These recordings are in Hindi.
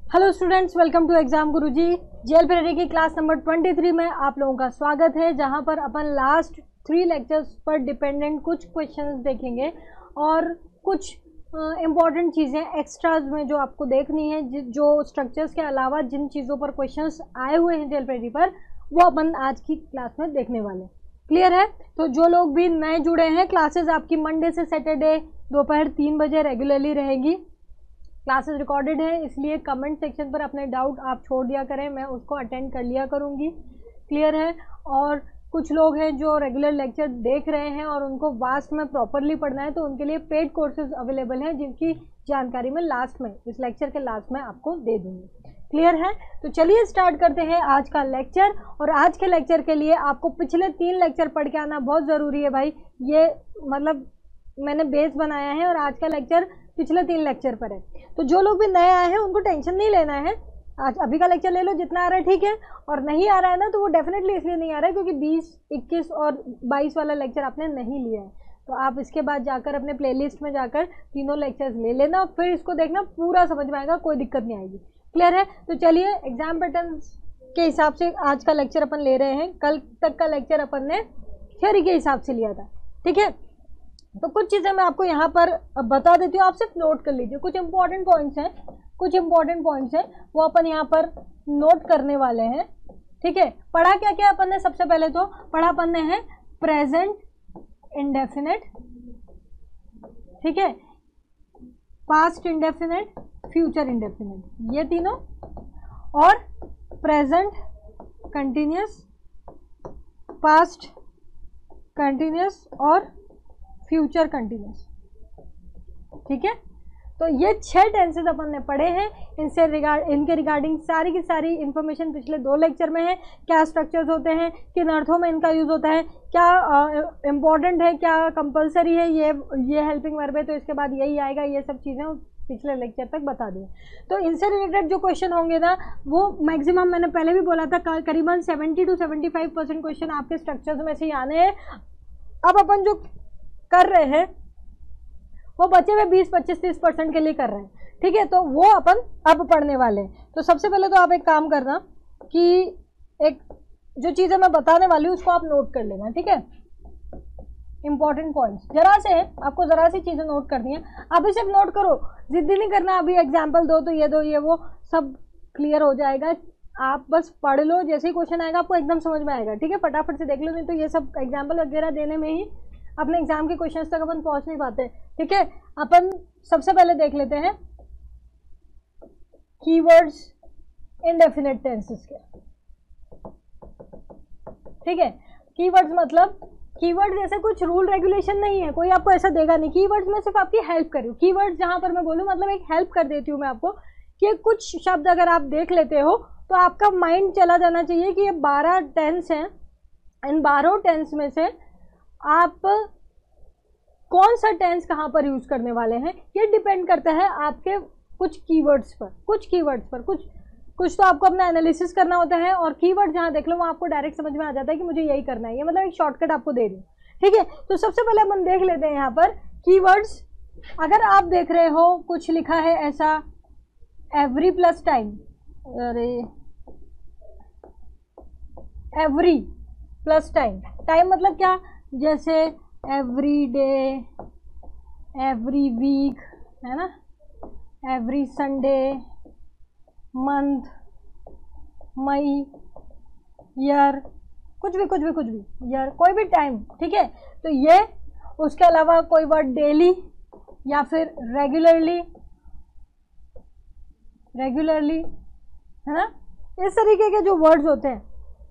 Hello students, welcome to exam Guruji. जेएल प्रेरी की क्लास नंबर 23 में आप लोगों का स्वागत है, जहां पर अपन लास्ट 3 लेक्चर्स पर डिपेंडेंट कुछ क्वेश्चंस देखेंगे और कुछ इम्पॉर्टेंट चीज़ें एक्स्ट्राज में जो आपको देखनी है, जो स्ट्रक्चर्स के अलावा जिन चीज़ों पर क्वेश्चंस आए हुए हैं जेएल प्रेरी पर, वो अपन आज की क्लास में देखने वाले। क्लियर है? तो जो लोग भी नए जुड़े हैं, क्लासेज आपकी मंडे से सैटरडे दोपहर 3 बजे रेगुलरली रहेगी। क्लासेस रिकॉर्डेड है, इसलिए कमेंट सेक्शन पर अपने डाउट आप छोड़ दिया करें, मैं उसको अटेंड कर लिया करूँगी। क्लियर है? और कुछ लोग हैं जो रेगुलर लेक्चर देख रहे हैं और उनको वास्ट में प्रॉपरली पढ़ना है, तो उनके लिए पेड कोर्सेज अवेलेबल हैं, जिनकी जानकारी मैं लास्ट में, इस लेक्चर के लास्ट में आपको दे दूँगी। क्लियर है? तो चलिए स्टार्ट करते हैं आज का लेक्चर। और आज के लेक्चर के लिए आपको पिछले 3 लेक्चर पढ़ के आना बहुत ज़रूरी है भाई। ये मतलब मैंने बेस बनाया है और आज का लेक्चर पिछले 3 लेक्चर पर है। तो जो लोग भी नए आए हैं उनको टेंशन नहीं लेना है, आज अभी का लेक्चर ले लो, जितना आ रहा है ठीक है, और नहीं आ रहा है ना तो वो डेफिनेटली इसलिए नहीं आ रहा है क्योंकि 20, 21 और 22 वाला लेक्चर आपने नहीं लिया है। तो आप इसके बाद जाकर अपने प्लेलिस्ट में जाकर तीनों लेक्चर्स ले लेना, फिर इसको देखना, पूरा समझ में आएगा, कोई दिक्कत नहीं आएगी। क्लियर है? तो चलिए एग्जाम पैटर्न के हिसाब से आज का लेक्चर अपन ले रहे हैं। कल तक का लेक्चर अपन ने थ्योरी के हिसाब से लिया था, ठीक है। तो कुछ चीज़ें मैं आपको यहाँ पर बता देती हूँ, आप सिर्फ नोट कर लीजिए। कुछ इंपॉर्टेंट पॉइंट्स हैं, वो अपन यहाँ पर नोट करने वाले हैं, ठीक है। पढ़ा क्या क्या अपन ने? सबसे पहले तो पढ़ा अपन ने है प्रेजेंट इंडेफिनिट, ठीक है, पास्ट इंडेफिनिट, फ्यूचर इंडेफिनिट, ये तीनों, और प्रेजेंट कंटिन्यूस, पास्ट कंटिन्यूस और फ्यूचर कंटिन्यूस, ठीक है। तो ये 6 टेंसेस अपन ने पढ़े हैं। इनके रिगार्डिंग सारी की सारी इन्फॉर्मेशन पिछले 2 लेक्चर में है। क्या स्ट्रक्चर्स होते हैं, किन अर्थों में इनका यूज़ होता है, क्या इम्पॉर्टेंट है, क्या कंपलसरी है, ये हेल्पिंग वर्ब है तो इसके बाद यही आएगा, ये सब चीज़ें पिछले लेक्चर तक बता दिए। तो इनसे रिलेटेड जो क्वेश्चन होंगे ना, वो मैक्सिमम, मैंने पहले भी बोला था, करीबन 70 to 75% क्वेश्चन आपके स्ट्रक्चर्स में से ही आने हैं। अब अपन जो कर रहे हैं वो बचे हुए 20, 25, 30% के लिए कर रहे हैं, ठीक है। तो वो अपन अब पढ़ने वाले हैं। तो सबसे पहले तो आप एक काम करना कि एक जो चीज़ें मैं बताने वाली हूँ उसको आप नोट कर लेना, ठीक है। इंपॉर्टेंट पॉइंट्स जरा से है, आपको जरा सी चीज़ें नोट करनी है। अभी सिर्फ नोट करो, जिद्दी नहीं करना, अभी एग्जाम्पल दो तो ये वो सब क्लियर हो जाएगा। आप बस पढ़ लो, जैसे ही क्वेश्चन आएगा आपको एकदम समझ में आएगा, ठीक है। फटाफट से देख लो, नहीं तो ये सब एग्जाम्पल वगैरह देने में ही अपने एग्जाम के क्वेश्चंस तक अपन पहुंच नहीं पाते, ठीक है। अपन सबसे पहले देख लेते हैं कीवर्ड्स इंडेफिनिट टेंसेस के, ठीक है। कीवर्ड्स मतलब, कीवर्ड जैसे कुछ रूल रेगुलेशन नहीं है, कोई आपको ऐसा देगा नहीं। कीवर्ड्स में सिर्फ आपकी हेल्प कर रही हूँ। कीवर्ड्स जहां पर मैं बोलूँ मतलब एक हेल्प कर देती हूँ मैं आपको, कि कुछ शब्द अगर आप देख लेते हो तो आपका माइंड चला जाना चाहिए कि ये 12 टेंस हैं, इन 12 टेंस में से आप कौन सा टेंस कहाँ पर यूज़ करने वाले हैं, ये डिपेंड करता है आपके कुछ कीवर्ड्स पर। कुछ तो आपको अपना एनालिसिस करना होता है, और कीवर्ड जहाँ देख लो वहाँ आपको डायरेक्ट समझ में आ जाता है कि मुझे यही करना है। ये मतलब एक शॉर्टकट आपको दे रही हूँ, ठीक है। तो सबसे पहले अपन देख लेते हैं यहाँ पर कीवर्ड्स। अगर आप देख रहे हो कुछ लिखा है ऐसा, एवरी प्लस टाइम, अरे एवरी प्लस टाइम, टाइम मतलब क्या, जैसे एवरी डे, एवरी वीक, है ना, every Sunday, month, May, year, कुछ भी ईयर, कोई भी टाइम, ठीक है। तो ये, उसके अलावा कोई वर्ड डेली या फिर रेगुलरली, है ना, इस तरीके के जो वर्ड्स होते हैं,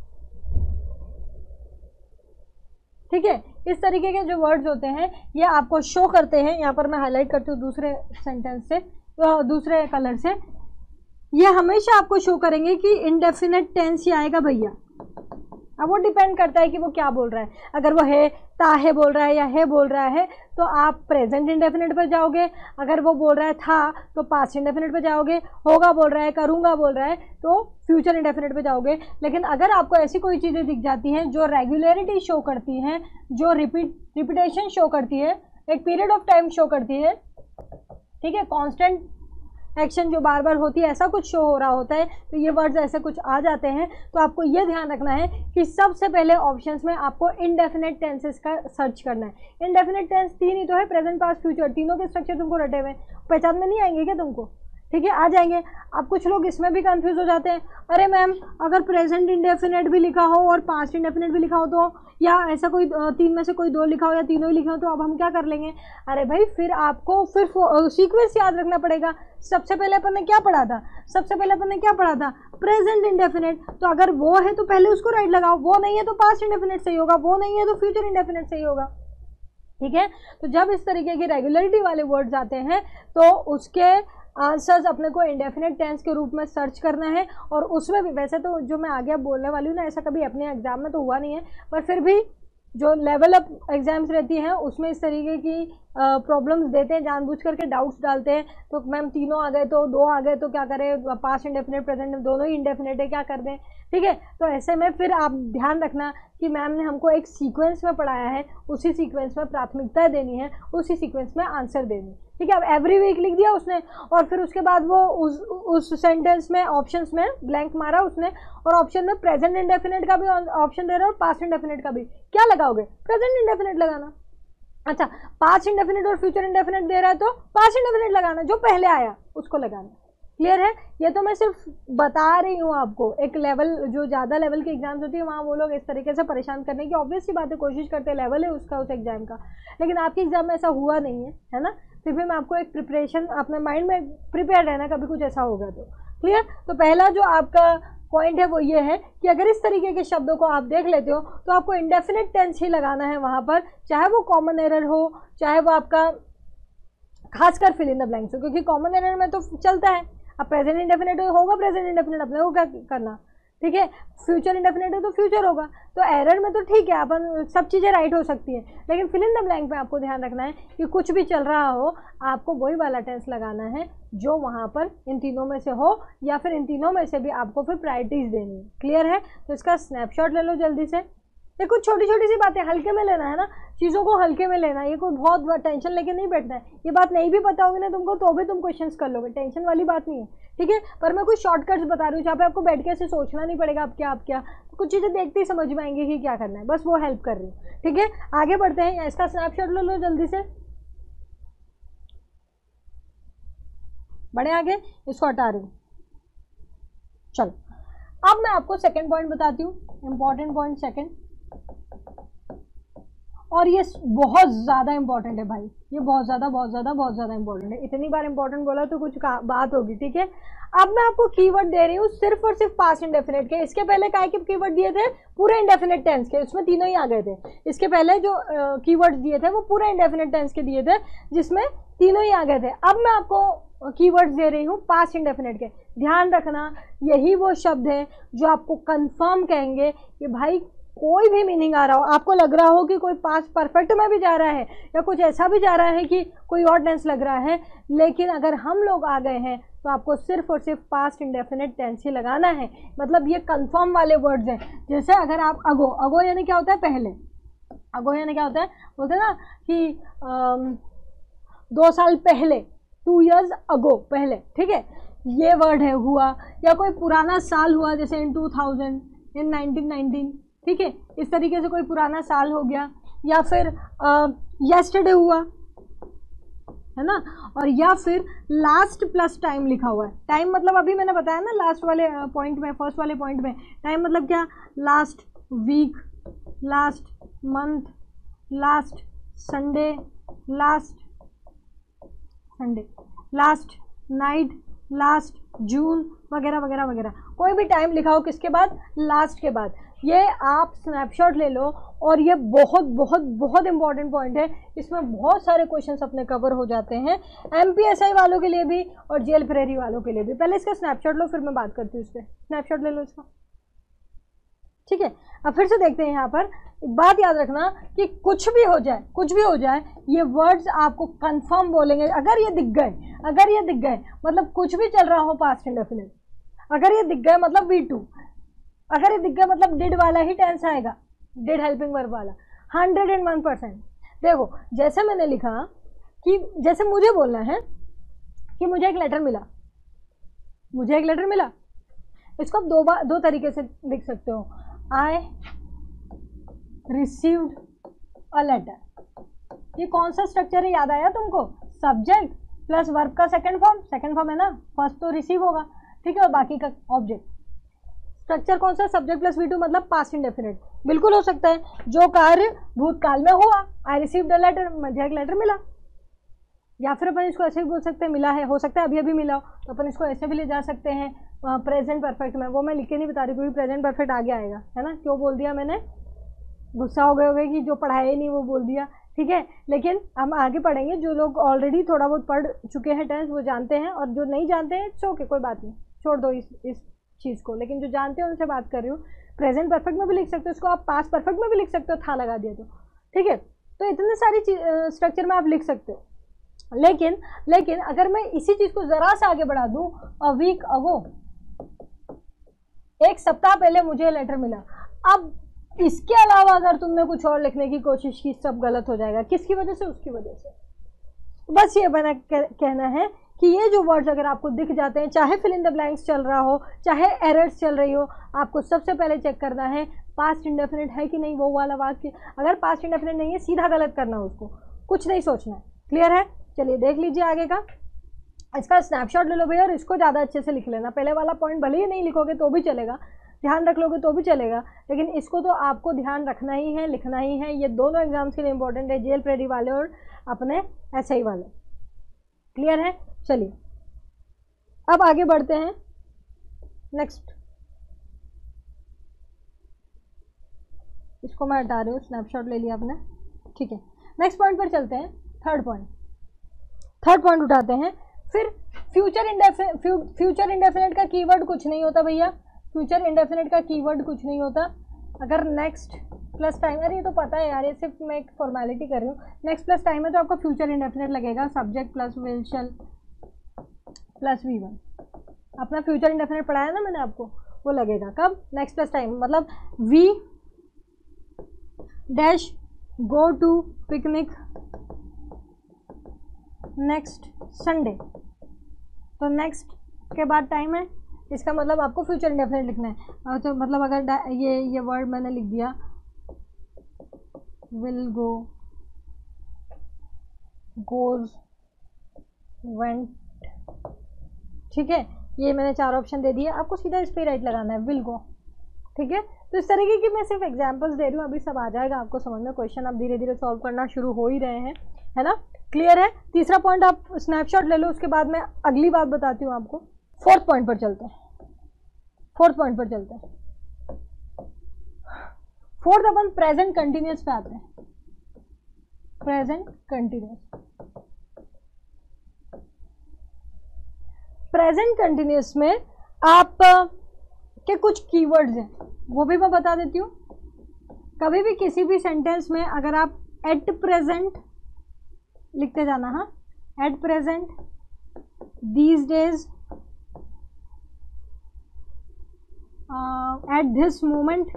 ठीक है, इस तरीके के जो वर्ड्स होते हैं ये आपको शो करते हैं। यहाँ पर मैं हाईलाइट करती हूँ दूसरे सेंटेंस से, दूसरे कलर से। ये हमेशा आपको शो करेंगे कि इंडेफिनिट टेंस ही आएगा भैया। अब वो डिपेंड करता है कि वो क्या बोल रहा है। अगर वो है, ताहे बोल रहा है या है बोल रहा है तो आप प्रेजेंट इंडेफिनिट पर जाओगे। अगर वो बोल रहा है था तो पास्ट इंडेफिनिट पर जाओगे। होगा बोल रहा है, करूँगा बोल रहा है तो फ्यूचर इंडेफिनिट पर जाओगे। लेकिन अगर आपको ऐसी कोई चीज़ें दिख जाती हैं जो रेगुलरिटी शो करती हैं, जो रिपीटेशन शो करती है, एक पीरियड ऑफ टाइम शो करती है, ठीक है, कॉन्स्टेंट एक्शन जो बार बार होती है ऐसा कुछ शो हो रहा होता है, तो ये वर्ड्स ऐसे कुछ आ जाते हैं। तो आपको ये ध्यान रखना है कि सबसे पहले ऑप्शंस में आपको इनडेफिनेट टेंसेस का सर्च करना है। इनडेफिनेट टेंस 3 ही तो है, प्रेजेंट, पास्ट, फ्यूचर, तीनों के स्ट्रक्चर तुमको रटे हुए, पहचान में नहीं आएंगे क्या तुमको? ठीक है, आ जाएंगे। अब कुछ लोग इसमें भी कंफ्यूज हो जाते हैं, अरे मैम अगर प्रेजेंट इंडेफिनेट भी लिखा हो और पास्ट इंडेफिनेट भी लिखा हो तो, या ऐसा कोई 3 में से कोई 2 लिखा हो या तीनों ही लिखे हो, तो अब हम क्या कर लेंगे? अरे भाई फिर आपको फिर सीक्वेंस याद रखना पड़ेगा। सबसे पहले अपन ने क्या पढ़ा था? सबसे पहले अपन ने क्या पढ़ा था? Present indefinite. तो अगर वो है तो पहले उसको राइट लगाओ, वो नहीं है तो पास्ट इंडेफिनेट सही होगा, वो नहीं है तो फ्यूचर इंडेफिनेट सही होगा। ठीक है, तो जब इस तरीके के रेगुलरिटी वाले वर्ड्स आते हैं तो उसके आंसर्स अपने को इंडेफिनेट टेंस के रूप में सर्च करना है। और उसमें भी वैसे तो जो मैं आगे बोलने वाली हूँ ना, ऐसा कभी अपने एग्जाम में तो हुआ नहीं है, पर फिर भी जो लेवल अप एग्जाम्स रहती हैं उसमें इस तरीके की प्रॉब्लम्स देते हैं, जानबूझ करके डाउट्स डालते हैं। तो मैम तीनों आ गए तो 2 आ गए तो क्या करें? पास्ट इंडेफिनेट, प्रेजेंट दोनों ही इंडेफिनेट है, क्या कर दें? ठीक है, तो ऐसे में फिर आप ध्यान रखना कि मैम ने हमको एक सीक्वेंस में पढ़ाया है, उसी सीक्वेंस में प्राथमिकता देनी है, उसी सीक्वेंस में आंसर देनी। ठीक है, अब एवरी वीक लिख दिया उसने और फिर उसके बाद वो उस सेंटेंस में ऑप्शंस में ब्लैंक मारा उसने, और ऑप्शन में प्रेजेंट इंडेफिनेट का भी ऑप्शन दे रहा है और पास्ट इंडेफिनेट का भी। क्या लगाओगे? प्रेजेंट इंडेफिनेट लगाना। अच्छा, पास्ट इंडेफिनेट और फ्यूचर इंडेफिनेट दे रहा है तो पास्ट इंडेफिनेट लगाना, जो पहले आया उसको लगाना। क्लियर है? ये तो मैं सिर्फ बता रही हूँ आपको। एक लेवल, जो ज़्यादा लेवल के एग्जाम्स होती है वहाँ वो लोग इस तरीके से परेशान करने की ऑब्वियस सी बात है, कोशिश करते हैं, लेवल है उसका उस एग्जाम का। लेकिन आपके एग्जाम में ऐसा हुआ नहीं है ना? फिर भी मैं आपको एक प्रिपरेशन, अपने माइंड में प्रिपेयर रहना, कभी कुछ ऐसा होगा तो। क्लियर? तो पहला जो आपका पॉइंट है वो ये है कि अगर इस तरीके के शब्दों को आप देख लेते हो तो आपको इंडेफिनेट टेंस ही लगाना है वहाँ पर, चाहे वो कॉमन एरर हो, चाहे वो आपका खासकर फिल इन द ब्लैंक्स हो, क्योंकि कॉमन एरर में तो चलता है। अब प्रेजेंट इंडेफिनेट होगा प्रेजेंट इंडेफिनेट, अपने को क्या करना? ठीक है, फ्यूचर इंडेफिनेट है तो फ्यूचर होगा। तो एरर में तो ठीक है, अपन सब चीज़ें राइट हो सकती है, लेकिन फिल इन द ब्लैंक में आपको ध्यान रखना है कि कुछ भी चल रहा हो आपको वही वाला टेंस लगाना है जो वहाँ पर इन तीनों में से हो, या फिर इन तीनों में से भी आपको फिर प्रायोरिटीज देनी है। क्लियर है? तो इसका स्नैपशॉट ले लो जल्दी से। ये कुछ छोटी छोटी सी बातें, हल्के में लेना है ना, चीज़ों को हल्के में लेना है, ये कोई बहुत टेंशन लेके नहीं बैठना है। ये बात नहीं भी पता होगी ना तुमको तो भी तुम क्वेश्चंस कर लोगे, टेंशन वाली बात नहीं है। ठीक है, पर मैं कुछ शॉर्टकट्स बता रही हूँ जहाँ पे आपको बैठ के ऐसे सोचना नहीं पड़ेगा आप क्या कुछ चीज़ें देखते ही समझ में आएंगी कि क्या करना है, बस वो हेल्प कर रही हूँ। ठीक है, आगे बढ़ते हैं। इसका स्नैपशॉट ले लो जल्दी से, बढ़े आगे, इसको हटा रही हूँ। चलो, अब मैं आपको सेकंड पॉइंट बताती हूँ, इंपॉर्टेंट पॉइंट सेकंड, और ये बहुत ज़्यादा इंपॉर्टेंट है भाई, ये बहुत ज़्यादा इंपॉर्टेंट है। इतनी बार इंपॉर्टेंट बोला तो कुछ बात होगी। ठीक है, अब मैं आपको कीवर्ड दे रही हूँ सिर्फ और सिर्फ पास्ट इंडेफिनेट के। इसके पहले काय के कीवर्ड दिए थे? पूरे इंडेफिनेट टेंस के, उसमें तीनों ही आ गए थे। इसके पहले जो कीवर्ड दिए थे वो पूरे इंडेफिनेट टेंस के दिए थे, जिसमें तीनों ही आ गए थे। अब मैं आपको कीवर्ड्स दे रही हूँ पास्ट इंडेफिनेट के। ध्यान रखना, यही वो शब्द है जो आपको कंफर्म कहेंगे कि भाई कोई भी मीनिंग आ रहा हो, आपको लग रहा हो कि कोई पास्ट परफेक्ट में भी जा रहा है या कुछ ऐसा भी जा रहा है कि कोई और टेंस लग रहा है, लेकिन अगर हम लोग आ गए हैं तो आपको सिर्फ और सिर्फ पास्ट इंडेफिनेट टेंस ही लगाना है। मतलब ये कंफर्म वाले वर्ड्स हैं। जैसे अगर आप अगो यानी क्या होता है? पहले। अगो यानी क्या होता है? बोलते हैं ना कि 2 साल पहले, 2 years ago, पहले। ठीक है, ये वर्ड है हुआ, या कोई पुराना साल हुआ जैसे इन 2000, इन 1919। ठीक है, इस तरीके से कोई पुराना साल हो गया, या फिर येस्टरडे हुआ है ना, और या फिर लास्ट प्लस टाइम लिखा हुआ है। टाइम मतलब अभी मैंने बताया ना लास्ट वाले पॉइंट में, फर्स्ट वाले पॉइंट में, टाइम मतलब क्या? Last week, last month, last Sunday, last night, last June, वगैरह वगैरह वगैरह। कोई भी टाइम लिखा हो किसके बाद? लास्ट के बाद। ये आप स्नैपशॉट ले लो, और ये बहुत बहुत बहुत इंपॉर्टेंट पॉइंट है। इसमें बहुत सारे क्वेश्चंस अपने कवर हो जाते हैं, MPSI वालों के लिए भी और जेल प्रेरी वालों के लिए भी। पहले इसका स्नैपशॉट लो, फिर मैं बात करती हूँ इस पर। स्नैपशॉट ले लो इसका। ठीक है, अब फिर से देखते हैं। यहाँ पर बात याद रखना कि कुछ भी हो जाए, ये वर्ड्स आपको कंफर्म बोलेंगे। अगर ये दिख गए मतलब कुछ भी चल रहा हो पास्ट इंडेफिनिट, अगर ये दिख गए मतलब V2, अगर ये दिख गया मतलब डिड वाला ही टेंस आएगा, डिड हेल्पिंग वर्ब वाला, 101%। देखो, जैसे मैंने लिखा कि जैसे मुझे बोलना है कि मुझे एक लेटर मिला, मुझे एक लेटर मिला। इसको आप दो तरीके से लिख सकते हो, आई रिसीव्ड अ लेटर। ये कौन सा स्ट्रक्चर है, याद आया तुमको? सब्जेक्ट प्लस वर्ब का सेकंड फॉर्म है ना, फर्स्ट तो रिसीव होगा, ठीक है, और बाकी का ऑब्जेक्ट। स्ट्रक्चर कौन सा? सब्जेक्ट प्लस V2 मतलब पास्ट इंडेफिनिट। बिल्कुल हो सकता है, जो कार्य भूतकाल में हुआ, आई रिसीव्ड अ लेटर, मुझे एक लेटर मिला। या फिर अपन इसको ऐसे भी बोल सकते हैं, मिला है, हो सकता है अभी अभी मिला हो, तो अपन इसको ऐसे भी ले जा सकते हैं प्रेजेंट परफेक्ट में। वो मैं लिख के नहीं बता रही क्योंकि प्रेजेंट परफेक्ट आगे आएगा, है ना। क्यों बोल दिया मैंने? गुस्सा हो गए होगे कि जो पढ़ाया ही नहीं वो बोल दिया, ठीक है। लेकिन हम आगे पढ़ेंगे, जो लोग ऑलरेडी थोड़ा बहुत पढ़ चुके हैं टेंस वो जानते हैं, और जो नहीं जानते हैं इट्स ओके, कोई बात नहीं, छोड़ दो इस चीज़ को। लेकिन जो जानते हैं उनसे बात कर रही हूँ। प्रेजेंट परफेक्ट में भी लिख सकते हो इसको, आप पास्ट परफेक्ट में भी लिख सकते हो, था लगा दिया तो, ठीक है। तो इतने सारी स्ट्रक्चर में आप लिख सकते हो। लेकिन अगर मैं इसी चीज़ को ज़रा सा आगे बढ़ा दूँ, अ वीक अगो, एक सप्ताह पहले मुझे लेटर मिला। अब इसके अलावा अगर तुमने कुछ और लिखने की कोशिश की, सब गलत हो जाएगा। किसकी वजह से? उसकी वजह से। बस ये बना कहना है कि ये जो वर्ड्स अगर आपको दिख जाते हैं, चाहे फिल इन द ब्लैंक्स चल रहा हो, चाहे एरर्स चल रही हो, आपको सबसे पहले चेक करना है पास्ट इंडेफिनिट है कि नहीं। वो वाला वाक्य अगर पास्ट इंडेफिनिट नहीं है, सीधा गलत करना, उसको कुछ नहीं सोचना है। क्लियर है? चलिए देख लीजिए आगे का। इसका स्नैपशॉट ले लो भैया, और इसको ज़्यादा अच्छे से लिख लेना। पहले वाला पॉइंट भले ही नहीं लिखोगे तो भी चलेगा, ध्यान रख लोगे तो भी चलेगा, लेकिन इसको तो आपको ध्यान रखना ही है, लिखना ही है। ये दोनों एग्जाम्स के लिए इंपॉर्टेंट है, जेएल प्रेडी वाले और अपने एसआई वाले। क्लियर है? चलिए अब आगे बढ़ते हैं। नेक्स्ट, इसको मैं हटा रही हूँ, स्नैपशॉट ले लिया आपने, ठीक है। नेक्स्ट पॉइंट पर चलते हैं। थर्ड पॉइंट उठाते हैं। फिर फ्यूचर इंडेफिनिट का कीवर्ड कुछ नहीं होता भैया, फ्यूचर इंडेफिनिट का कीवर्ड कुछ नहीं होता। अगर नेक्स्ट प्लस टाइम, अरे ये तो पता है यार, ये सिर्फ मैं एक फॉर्मेलिटी कर रही हूँ। नेक्स्ट प्लस टाइम है तो आपका फ्यूचर इंडेफिनिट लगेगा, subject plus will shall plus V1। अपना फ्यूचर इंडेफिनिट पढ़ाया ना मैंने आपको, वो लगेगा कब? Next plus time. मतलब we dash go to picnic next Sunday, तो नेक्स्ट के बाद टाइम है, इसका मतलब आपको फ्यूचर इंडेफिनिट लिखना है। तो मतलब अगर ये वर्ड मैंने लिख दिया विल गो, गोज, वेंट, ठीक है, ये मैंने 4 ऑप्शन दे दिए, आपको सीधा इस पे राइट लगाना है, विल गो, ठीक है। तो इस तरीके की मैं सिर्फ एग्जांपल्स दे रही हूँ, अभी सब आ जाएगा आपको समझ में। क्वेश्चन आप धीरे धीरे सॉल्व करना शुरू हो ही रहे हैं, है ना। क्लियर है? तीसरा पॉइंट आप स्नैपशॉट ले लो, उसके बाद मैं अगली बात बताती हूँ आपको। फोर्थ पॉइंट पर चलते हैं। फोर्थ अपन प्रेजेंट कंटिन्यूअस पे आते हैं। प्रेजेंट कंटिन्यूअस में आप के कुछ कीवर्ड्स हैं, वो भी मैं बता देती हूँ। कभी भी किसी भी सेंटेंस में अगर आप एट प्रेजेंट लिखते जाना, हाँ, at present, these days, at this moment,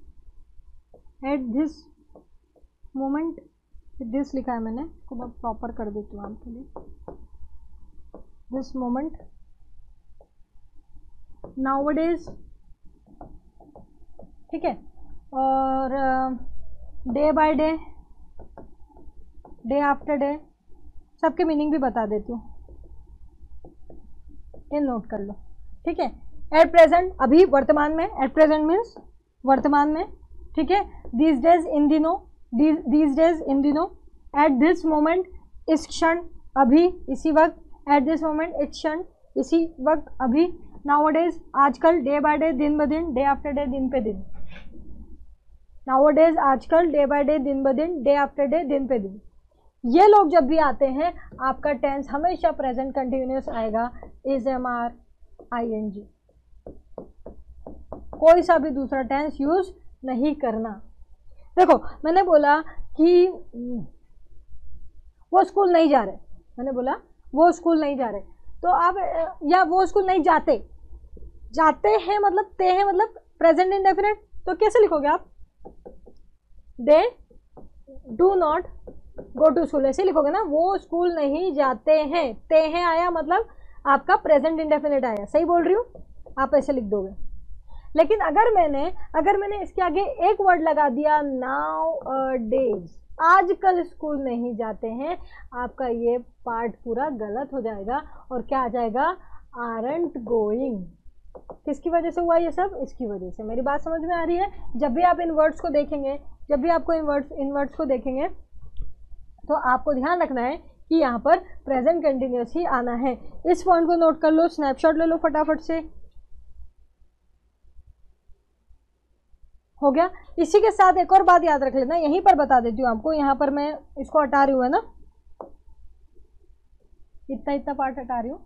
this लिखा है मैंने, इसको मैं प्रॉपर कर देती हूँ आपके लिए। दिस मोमेंट, नाउअडेज, ठीक है, और day by day, day after day, सबके मीनिंग भी बता देती हूँ, ये नोट कर लो, ठीक है। एट प्रेजेंट, अभी वर्तमान में, एट प्रेजेंट मीन्स वर्तमान में, ठीक है। दीज डेज, इन दिनों, दीज डेज इन दिनों। एट दिस मोमेंट, इस क्षण, अभी, इसी वक्त। एट दिस मोमेंट, इस क्षण, इसी वक्त, अभी। नाउअडेज, आजकल। डे बाय डे, दिन ब दिन। डे आफ्टर डे, दिन पे दिन। नाउअडेज, आजकल। डे बाय डे, दिन ब दिन। डे आफ्टर डे, दिन पे दिन। ये लोग जब भी आते हैं, आपका टेंस हमेशा प्रेजेंट कंटिन्यूअस आएगा, इज, एम, आर, ING। कोई सा भी दूसरा टेंस यूज नहीं करना। देखो मैंने बोला कि वो स्कूल नहीं जा रहे, मैंने बोला वो स्कूल नहीं जा रहे, तो आप, या वो स्कूल नहीं जाते, जाते हैं मतलब ते हैं, मतलब प्रेजेंट इंडेफिनिट, तो कैसे लिखोगे आप? They do not go to school, ऐसे लिखोगे ना। वो स्कूल नहीं जाते हैं, ते हैं आया, मतलब आपका प्रेजेंट इंडेफिनिट आया। सही बोल रही हूँ? आप ऐसे लिख दोगे। लेकिन अगर मैंने इसके आगे एक वर्ड लगा दिया नाउ डेज, आजकल स्कूल नहीं जाते हैं, आपका ये पार्ट पूरा गलत हो जाएगा और क्या आ जाएगा? Aren't going. किसकी वजह से हुआ ये सब? इसकी वजह से। मेरी बात समझ में आ रही है? जब भी आप इन वर्ड्स को देखेंगे, जब भी आपको इन वर्ड्स को देखेंगे तो आपको ध्यान रखना है कि यहाँ पर प्रेजेंट कंटिन्यूअस ही आना है। इस पॉइंट को नोट कर लो, स्नैपशॉट ले लो फटाफट से। हो गया। इसी के साथ एक और बात याद रख लेना, यहीं पर बता देती हूँ आपको। यहाँ पर मैं इसको हटा रही हूँ, है ना, इतना पार्ट हटा रही हूँ।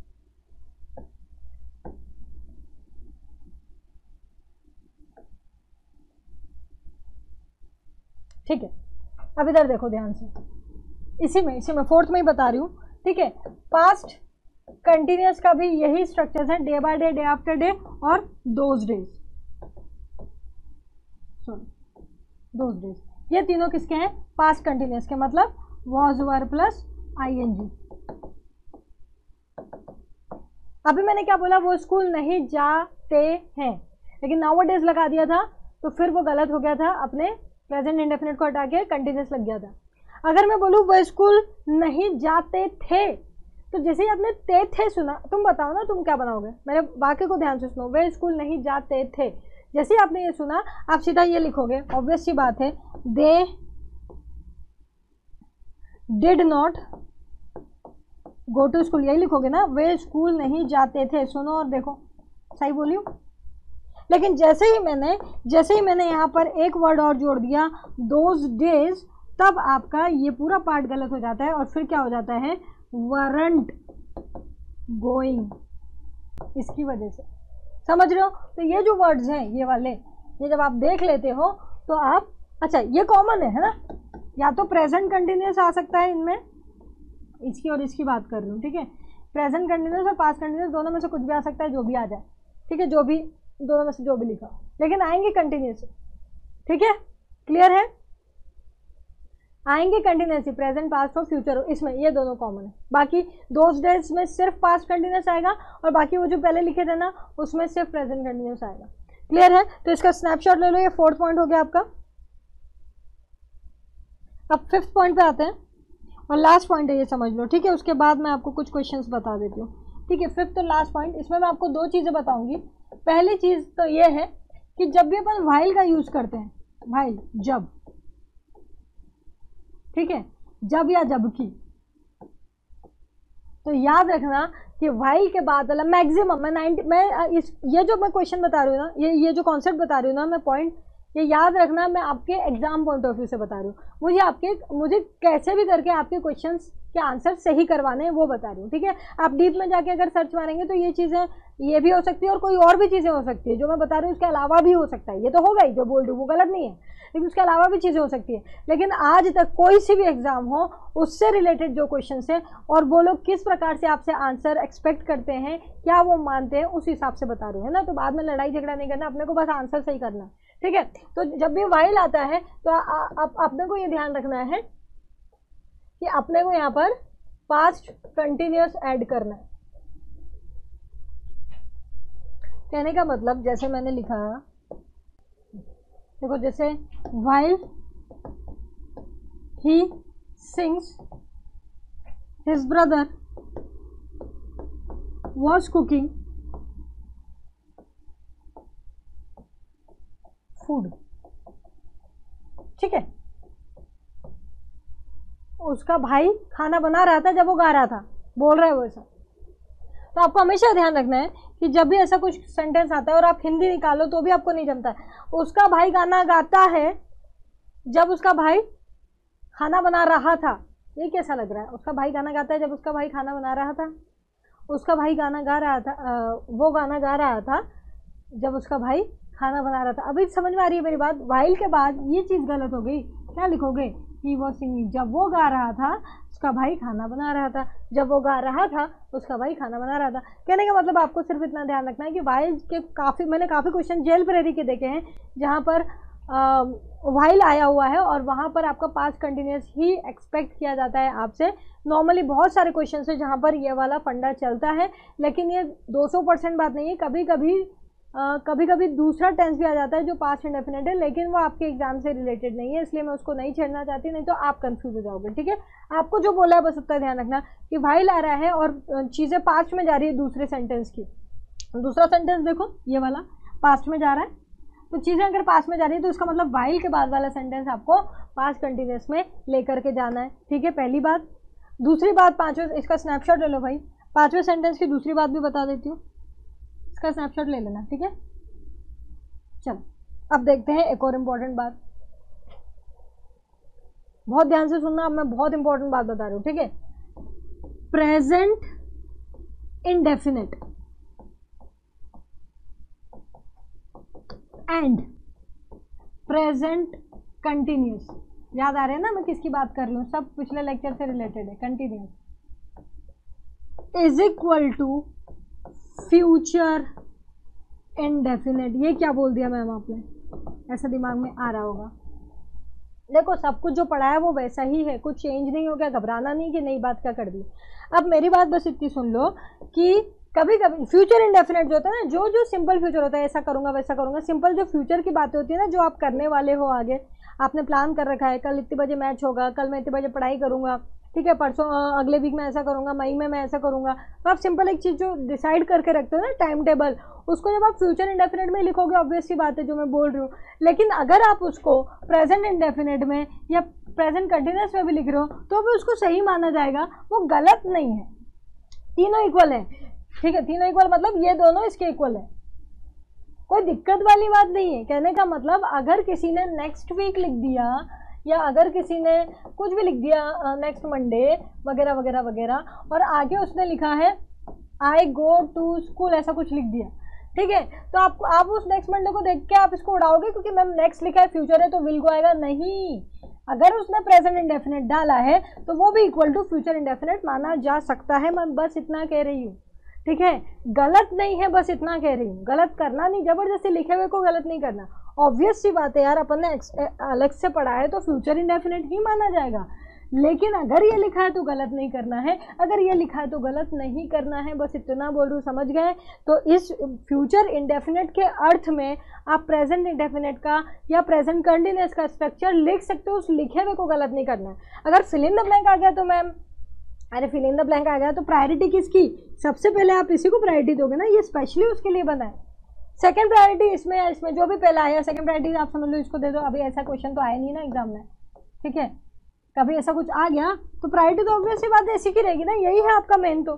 ठीक है, अब इधर देखो ध्यान से, इसी में फोर्थ में ही बता रही हूँ। ठीक है, पास्ट कंटिन्यूअस का भी यही स्ट्रक्चर्स हैं, day by day, day after day और दोज डेज, दोज डेज। ये तीनों किसके हैं? पास्ट कंटिन्यूअस के, मतलब वॉज वर प्लस आईएनजी। अभी मैंने क्या बोला? वो स्कूल नहीं जाते हैं, लेकिन नाउअडेज लगा दिया था तो फिर वो गलत हो गया था, अपने प्रेजेंट इंडेफिनिट को हटा के कंटिन्यूअस लग गया था। अगर मैं बोलूँ वो स्कूल नहीं जाते थे, तो जैसे ही आपने थे सुना, तुम बताओ ना तुम क्या बनाओगे? मेरे वाक्य को ध्यान से सुनो। वे स्कूल नहीं जाते थे, जैसे ही आपने ये सुना आप सीधा ये लिखोगे, ऑब्वियस सी बात है, they did not go to school, यही लिखोगे ना, वे स्कूल नहीं जाते थे। सुनो और देखो, सही बोली हूँ? लेकिन जैसे ही मैंने यहाँ पर एक वर्ड और जोड़ दिया, दोज डेज, तब आपका ये पूरा पार्ट गलत हो जाता है और फिर क्या हो जाता है? वरंट गोइंग, इसकी वजह से। समझ रहे हो? तो ये जो वर्ड्स हैं ये वाले, ये जब आप देख लेते हो तो आप, अच्छा ये कॉमन है ना, या तो प्रेजेंट कंटिन्यूअस आ सकता है इनमें, इसकी और इसकी बात कर रही हूँ। ठीक है, प्रेजेंट कंटिन्यूअस और पास्ट कंटिन्यूअस दोनों में से कुछ भी आ सकता है, जो भी आ जाए। ठीक है, जो भी दोनों में से जो भी लिखा, लेकिन आएंगे कंटिन्यूअस। ठीक है, क्लियर है? आएंगे कंटिन्यूअसली, प्रेजेंट, पास्ट और फ्यूचर, इसमें ये दोनों कॉमन है। बाकी दोज डेज में सिर्फ पास्ट कंटिन्यूअस आएगा और बाकी वो जो पहले लिखे थे ना उसमें सिर्फ प्रेजेंट कंटिन्यूअस आएगा। क्लियर है? तो इसका स्नैपशॉट ले लो, ये फोर्थ पॉइंट हो गया आपका। अब फिफ्थ पॉइंट पे आते हैं और लास्ट पॉइंट है, ये समझ लो। ठीक है, उसके बाद मैं आपको कुछ क्वेश्चंस बता देती हूँ। ठीक है, फिफ्थ और लास्ट पॉइंट, इसमें मैं आपको दो चीज़ें बताऊंगी। पहली चीज़ तो ये है कि जब भी अपन व्हाइल का यूज़ करते हैं, व्हाइल, जब, ठीक है, जब या जब की, तो याद रखना कि व्हाइल के बाद वाला मैक्सिमम, ये जो मैं क्वेश्चन बता रही हूँ ना, ये जो कॉन्सेप्ट बता रही हूँ ना मैं, पॉइंट, ये याद रखना मैं आपके एग्जाम पॉइंट ऑफ व्यू से बता रही हूँ। मुझे कैसे भी करके आपके क्वेश्चंस के आंसर सही करवाने हैं वो बता रही हूँ। ठीक है, आप डीप में जाके अगर सर्च मारेंगे तो ये चीज़ें, ये भी हो सकती है और कोई और भी चीज़ें हो सकती है, जो मैं बता रही हूँ उसके अलावा भी हो सकता है। ये तो होगा ही, जो बोल रही हूँ वो गलत नहीं है, लेकिन उसके अलावा भी चीज़ें हो सकती है। लेकिन आज तक कोई सी भी एग्जाम हो, उससे रिलेटेड जो क्वेश्चन है और वो लोग किस प्रकार से आपसे आंसर एक्सपेक्ट करते हैं, क्या वो मानते हैं, उस हिसाब से बता रही हूँ, है ना। तो बाद में लड़ाई झगड़ा नहीं करना, अपने को बस आंसर सही करना है। ठीक है, तो जब भी व्हाइल आता है तो अपने को ये ध्यान रखना है कि अपने को यहाँ पर पास्ट कंटिन्यूअस ऐड करना है। कहने का मतलब, जैसे मैंने लिखा, देखो, जैसे while he sings his brother was cooking food. ठीक है, उसका भाई खाना बना रहा था जब वो गा रहा था, बोल रहा है वो ऐसा। तो आपको हमेशा ध्यान रखना है कि जब भी ऐसा कुछ सेंटेंस आता है और आप हिंदी निकालो तो भी आपको नहीं जमता है, उसका भाई गाना गाता है जब उसका भाई खाना बना रहा था। ये कैसा लग रहा है? उसका भाई गाना गाता है जब उसका भाई खाना बना रहा था, उसका भाई गाना गा रहा था, वो गाना गा रहा था जब उसका भाई खाना बना रहा था। अभी समझ में आ रही है मेरी बात? व्हाइल के बाद ये चीज़ गलत हो गई, क्या लिखोगे? ही वॉज सिंगिंग, जब वो गा रहा था उसका भाई खाना बना रहा था, जब वो गा रहा था उसका भाई खाना बना रहा था। कहने का मतलब आपको सिर्फ इतना ध्यान रखना है कि व्हाइल के मैंने काफ़ी क्वेश्चन जेल प्रेरी के देखे हैं जहाँ पर व्हाइल आया हुआ है और वहाँ पर आपका पास्ट कंटिन्यूस ही एक्सपेक्ट किया जाता है आपसे। नॉर्मली बहुत सारे क्वेश्चन है जहाँ पर ये वाला फंडा चलता है, लेकिन ये 200% बात नहीं है। कभी कभी दूसरा टेंस भी आ जाता है जो पास्ट इंडेफिनिट है, लेकिन वो आपके एग्जाम से रिलेटेड नहीं है, इसलिए मैं उसको नहीं छेड़ना चाहती, नहीं तो आप कंफ्यूज हो जाओगे। ठीक है, आपको जो बोला है बस उतना ध्यान रखना कि व्हाइल आ रहा है और चीज़ें पास्ट में जा रही है दूसरे सेंटेंस की। दूसरा सेंटेंस देखो, ये वाला पास्ट में जा रहा है, तो चीज़ें अगर पास्ट में जा रही है तो इसका मतलब व्हाइल के बाद वाला सेंटेंस आपको पास्ट कंटिन्यूस में लेकर के जाना है। ठीक है, पहली बात। दूसरी बात, पांचवें, इसका स्नैपशॉट ले लो भाई, पांचवें सेंटेंस की दूसरी बात भी बता देती हूँ, इसका स्नैपशॉट ले लेना। ठीक है, चलो अब देखते हैं एक और इम्पोर्टेंट बात, बहुत ध्यान से सुनना, अब मैं बहुत इंपॉर्टेंट बात बता रही हूँ। ठीक है, present indefinite and present continuous, याद आ रहे हैं ना मैं किसकी बात कर रही हूँ, सब पिछले लेक्चर से रिलेटेड है। Continuous is equal to future indefinite. ये क्या बोल दिया मैम आपने, ऐसा दिमाग में आ रहा होगा। देखो सब कुछ जो पढ़ा है वो वैसा ही है, कुछ चेंज नहीं हो गया, घबराना नहीं कि नई बात क्या कर दी। अब मेरी बात बस इतनी सुन लो कि कभी कभी फ्यूचर इंडेफिनिट जो होता है ना, जो सिंपल फ्यूचर होता है, ऐसा करूंगा वैसा करूंगा, सिंपल जो फ्यूचर की बातें होती है ना, जो आप करने वाले हो, आगे आपने प्लान कर रखा है, कल इतने बजे मैच होगा, कल मैं इतने बजे पढ़ाई करूंगा, ठीक है, परसों अगले वीक में ऐसा करूंगा, मई में मैं ऐसा करूंगा, तो आप सिंपल एक चीज़ जो डिसाइड करके रखते हो ना, टाइम टेबल, उसको जब आप फ्यूचर इंडेफिनिट में लिखोगे, ऑब्वियस सी बात है जो मैं बोल रही हूँ। लेकिन अगर आप उसको प्रेजेंट इंडेफिनिट में या प्रेजेंट कंटिन्यूस में भी लिख रहे हो तो भी उसको सही माना जाएगा, वो गलत नहीं है, तीनों इक्वल है। ठीक है, तीनों इक्वल मतलब ये दोनों इसके इक्वल है, कोई दिक्कत वाली बात नहीं है। कहने का मतलब अगर किसी ने नेक्स्ट वीक लिख दिया या अगर किसी ने कुछ भी लिख दिया, नेक्स्ट मंडे वगैरह वगैरह वगैरह, और आगे उसने लिखा है आई गो टू स्कूल, ऐसा कुछ लिख दिया, ठीक है, तो आप उस नेक्स्ट मंडे को देख के आप इसको उड़ाओगे क्योंकि मैम नेक्स्ट लिखा है, फ्यूचर है तो विल को आएगा, नहीं। अगर उसने प्रेजेंट इंडेफिनिट डाला है तो वो भी इक्वल टू फ्यूचर इंडेफिनिट माना जा सकता है। मैं बस इतना कह रही हूँ, ठीक है, गलत नहीं है, बस इतना कह रही हूँ। गलत करना नहीं, जबरदस्ती लिखे हुए को गलत नहीं करना। ऑब्वियस सी बात है यार, अपन ने अलग से पढ़ा है तो फ्यूचर इंडेफिनिट ही माना जाएगा, लेकिन अगर ये लिखा है तो गलत नहीं करना है, अगर ये लिखा है तो गलत नहीं करना है, बस इतना बोल रही हूँ, समझ गए। तो इस फ्यूचर इंडेफिनिट के अर्थ में आप प्रेजेंट इंडेफिनिट का या प्रेजेंट कंटिन्यूअस का स्ट्रक्चर लिख सकते हो, उस लिखे हुए को गलत नहीं करना है। अगर फिल इन द ब्लैंक आ गया तो मैम, अरे फिल इन द ब्लैंक आ गया तो प्रायोरिटी किसकी, सबसे पहले आप इसी को प्रायोरिटी दोगे ना, ये स्पेशली उसके लिए बना है। सेकंड प्रायोरिटी इसमें या इसमें जो भी पहला आया, सेकंड प्रायोरिटी आप समझ लो इसको दे दो। अभी ऐसा क्वेश्चन तो आया नहीं ना एग्जाम में, ठीक है, कभी ऐसा कुछ आ गया तो प्रायोरिटी तो ऑब्वियस सी बात है इसी की रहेगी ना, यही है आपका मेन, तो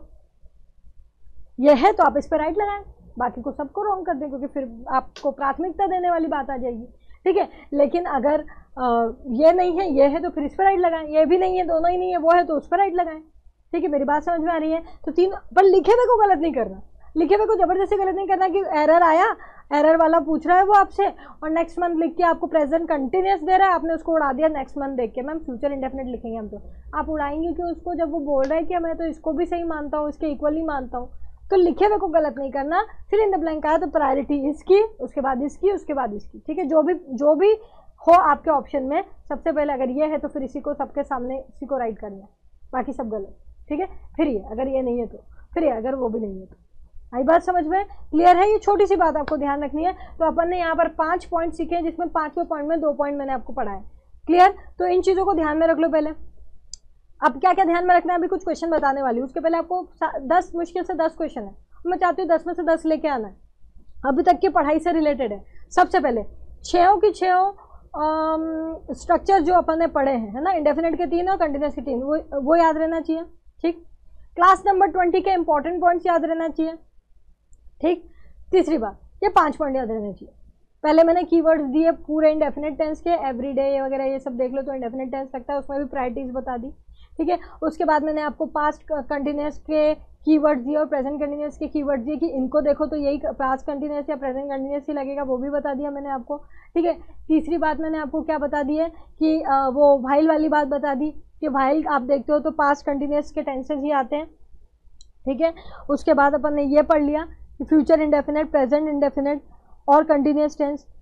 ये है तो आप इस पर राइट लगाएं, बाकी को सबको रॉन्ग कर दें, क्योंकि फिर आपको प्राथमिकता देने वाली बात आ जाएगी, ठीक है। लेकिन अगर ये नहीं है, ये है तो फिर इस पर राइट लगाएं, ये भी नहीं है, दोनों ही नहीं है, वो है तो उस पर राइट लगाएं, ठीक है। मेरी बात समझ में आ रही है। तो तीन पर लिखे हुए को गलत नहीं करना, लिखे हुए को जबरदस्ती गलत नहीं करना कि एरर आया, एरर वाला पूछ रहा है वो आपसे और नेक्स्ट मंथ लिख के आपको प्रेजेंट कंटिन्यूअस दे रहा है, आपने उसको उड़ा दिया नेक्स्ट मंथ देख के, मैम फ्यूचर इंडेफिनिट लिखेंगे हम, तो आप उड़ाएंगे कि उसको, जब वो बोल रहा है कि मैं तो इसको भी सही मानता हूँ, इसके इक्वली मानता हूँ, तो लिखे हुए को गलत नहीं करना। फिर इन द ब्लैंक आया तो प्रायोरिटी इसकी, उसके बाद इसकी, उसके बाद इसकी, ठीक है, जो भी हो आपके ऑप्शन में, सबसे पहले अगर ये है तो फिर इसी को सबके सामने इसी को राइट करना, बाकी सब गलत, ठीक है। फिर ये अगर ये नहीं है तो फिर ये, अगर वो भी नहीं है तो। आई बात समझ में, क्लियर है? ये छोटी सी बात आपको ध्यान रखनी है। तो अपन ने यहाँ पर 5 पॉइंट सीखे हैं, जिसमें 5वें पॉइंट में 2 पॉइंट मैंने आपको पढ़ाया, क्लियर? तो इन चीज़ों को ध्यान में रख लो पहले। अब क्या क्या ध्यान में रखना है, अभी कुछ क्वेश्चन बताने वाली हूँ, उसके पहले आपको 10 मुश्किल से 10 क्वेश्चन है, मैं चाहती हूँ 10 में से 10 लेके आना है, अभी तक की पढ़ाई से रिलेटेड है। सबसे पहले 6 की 6 स्ट्रक्चर जो अपन ने पढ़े हैं, है ना, इंडेफिनिट के 3 और कंटिन्यूअस के 3, वो याद रहना चाहिए, ठीक। क्लास नंबर 20 के इंपॉर्टेंट पॉइंट्स याद रहना चाहिए, ठीक। तीसरी बात, ये 5 पॉइंट याद रहने चाहिए। पहले मैंने कीवर्ड्स दिए पूरे इंडेफिनिट टेंस के, एवरीडे वगैरह ये सब देख लो तो इंडेफिनिट टेंस लगता है, उसमें भी प्रायोरिटीज बता दी, ठीक है। उसके बाद मैंने आपको पास्ट कंटिन्यूअस के कीवर्ड्स दिए और प्रेजेंट कंटिन्यूअस के कीवर्ड्स दिए कि इनको देखो तो यही पास्ट कंटिन्यूअस या प्रेजेंट कंटिन्यूअस ही लगेगा, वो भी बता दिया मैंने आपको, ठीक है। तीसरी बात मैंने आपको क्या बता दी है कि वो व्हाइल वाली बात बता दी कि व्हाइल आप देखते हो तो पास्ट कंटिन्यूअस के टेंसेज ही आते हैं, ठीक है। उसके बाद अपन ने ये पढ़ लिया कि फ्यूचर इंडेफिनिट, प्रेजेंट इंडेफिनिट और कंटिन्यूअस टेंस,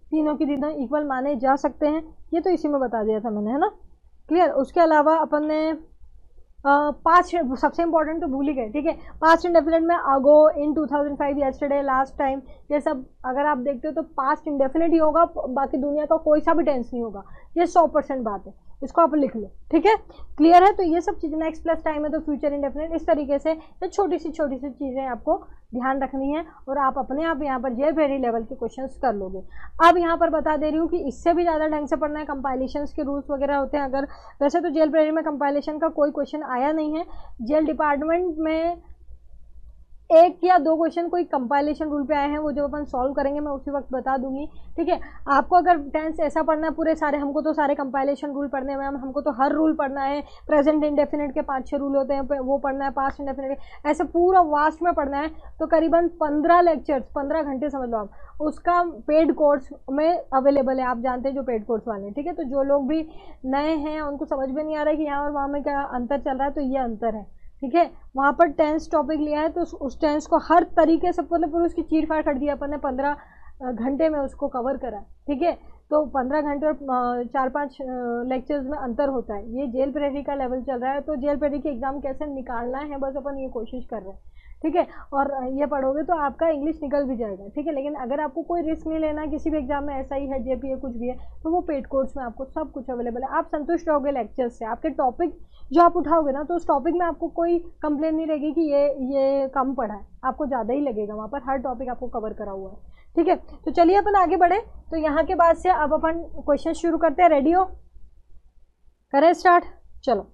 तीनों की तीनों इक्वल माने जा सकते हैं, ये तो इसी में बता दिया था मैंने, है ना, क्लियर। उसके अलावा अपन ने पास्ट, सबसे इंपॉर्टेंट तो भूल ही गए, ठीक है। पास्ट इंडेफिनिट में ago, in 2005, yesterday, last time, ये सब अगर आप देखते हो तो पास्ट इंडेफिनिट ही होगा, बाकी दुनिया का कोई सा भी टेंस नहीं होगा, ये 100% बात है, इसको आप लिख लो, ठीक है, क्लियर है। तो ये सब चीज़ें, नेक्स्ट प्लस टाइम है तो फ्यूचर इंडेफिनिट, इस तरीके से ये छोटी सी चीज़ें आपको ध्यान रखनी है और आप अपने आप यहाँ पर जेएलपीआरडी लेवल के क्वेश्चंस कर लोगे। अब यहाँ पर बता दे रही हूँ कि इससे भी ज़्यादा ढंग से पढ़ना है, कंपाइलेशंस के रूल्स वगैरह होते हैं। अगर वैसे तो जेएलपीआरडी में कंपाइलेशन का कोई क्वेश्चन आया नहीं है, जेल डिपार्टमेंट में 1 या 2 क्वेश्चन कोई कंपाइलेशन रूल पे आए हैं, वो जो अपन सॉल्व करेंगे मैं उसी वक्त बता दूंगी, ठीक है। आपको अगर टेंस ऐसा पढ़ना है पूरे सारे, हमको तो सारे कंपाइलेशन रूल पढ़ने हैं मैम, हमको तो हर रूल पढ़ना है, प्रेजेंट इंडेफिनिट के 5-6 रूल होते हैं वो पढ़ना है, पास्ट इंडेफिनिट, ऐसे पूरा वास्ट में पढ़ना है, तो करीबन 15 लेक्चर्स, 15 घंटे समझ लो आप, उसका पेड कोर्स में अवेलेबल है। आप जानते हैं जो पेड कोर्स वाले हैं, ठीक है। तो जो लोग भी नए हैं उनको समझ में नहीं आ रहा है कि यहाँ और वहाँ में क्या अंतर चल रहा है, तो ये अंतर है, ठीक है। वहाँ पर टेंस टॉपिक लिया है तो उस टेंस को हर तरीके से पूरे उसकी चीर फाड़ कर दिया अपन ने, 15 घंटे में उसको कवर करा, ठीक है। तो 15 घंटे और 4-5 लेक्चर्स में अंतर होता है। ये जेएलपीआरडी का लेवल चल रहा है, तो जेएलपीआरडी की एग्जाम कैसे निकालना है बस अपन ये कोशिश कर रहे हैं, ठीक है। और ये पढ़ोगे तो आपका इंग्लिश निकल भी जाएगा, ठीक है। लेकिन अगर आपको कोई रिस्क नहीं लेना, किसी भी एग्जाम में ऐसा ही है, जेपी है, कुछ भी है, तो वो पेड कोर्स में आपको सब कुछ अवेलेबल है। आप संतुष्ट रहोगे लेक्चर्स से, आपके टॉपिक जो आप उठाओगे ना, तो उस टॉपिक में आपको कोई कंप्लेन नहीं रहेगी कि ये कम पढ़ा है, आपको ज़्यादा ही लगेगा, वहाँ पर हर टॉपिक आपको कवर करा हुआ है, ठीक है। तो चलिए अपन आगे बढ़े। तो यहाँ के बाद से अब अपन क्वेश्चन शुरू करते हैं, रेडी हो, करें स्टार्ट, चलो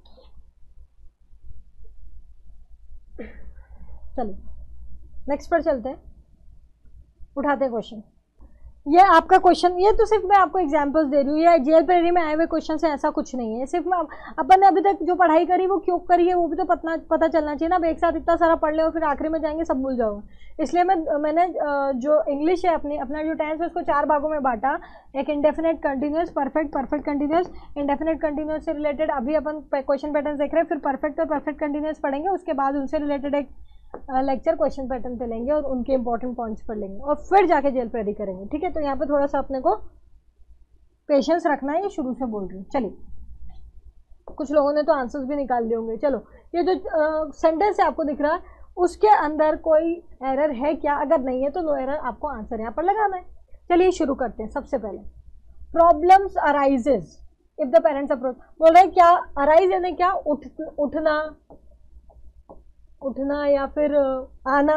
चलिए नेक्स्ट पर चलते हैं, उठाते हैं क्वेश्चन। ये आपका क्वेश्चन, ये तो सिर्फ मैं आपको एग्जांपल्स दे रही हूँ, ये जेएलपीआरडी में आए हुए क्वेश्चन से ऐसा कुछ नहीं है, सिर्फ अपन ने अभी तक जो पढ़ाई करी वो क्यों करी है वो भी तो पता चलना चाहिए ना। अब एक साथ इतना सारा पढ़ ले और फिर आखिरी में जाएंगे सब भूल जाओगे, इसलिए मैंने जो इंग्लिश है अपना जो टेंस है उसको 4 भागों में बांटा। एक indefinite continuous, perfect, perfect continuous, indefinite continuous से रिलेटेड अभी अपन क्वेश्चन पैटर्न देख रहे हैं, फिर परफेक्ट और परफेक्ट कंटिन्यूस पढ़ेंगे, उसके बाद उनसे रिलेटेड एक लेक्चर क्वेश्चन पैटर्न पे लेंगे और उनके इंपॉर्टेंट पॉइंट्स पढ़ लेंगे और फिर जाके जेएलपीआरडी करेंगे, ठीक है। तो यहाँ पे थोड़ा सा अपने को पेशेंस रखना है, ये शुरू से बोल रही हूँ। चलिए, कुछ लोगों ने तो आंसर्स भी निकाल लिए होंगे। चलो, ये जो सेंटेंस है आपको दिख रहा है उसके अंदर कोई एरर है क्या? अगर नहीं है तो नो एरर आपको आंसर यहाँ पर लगाना है। चलिए शुरू करते हैं। सबसे पहले problems arises if the parents approach, बोल रहे हैं क्या अराइज यानी क्या, उठना या फिर आना,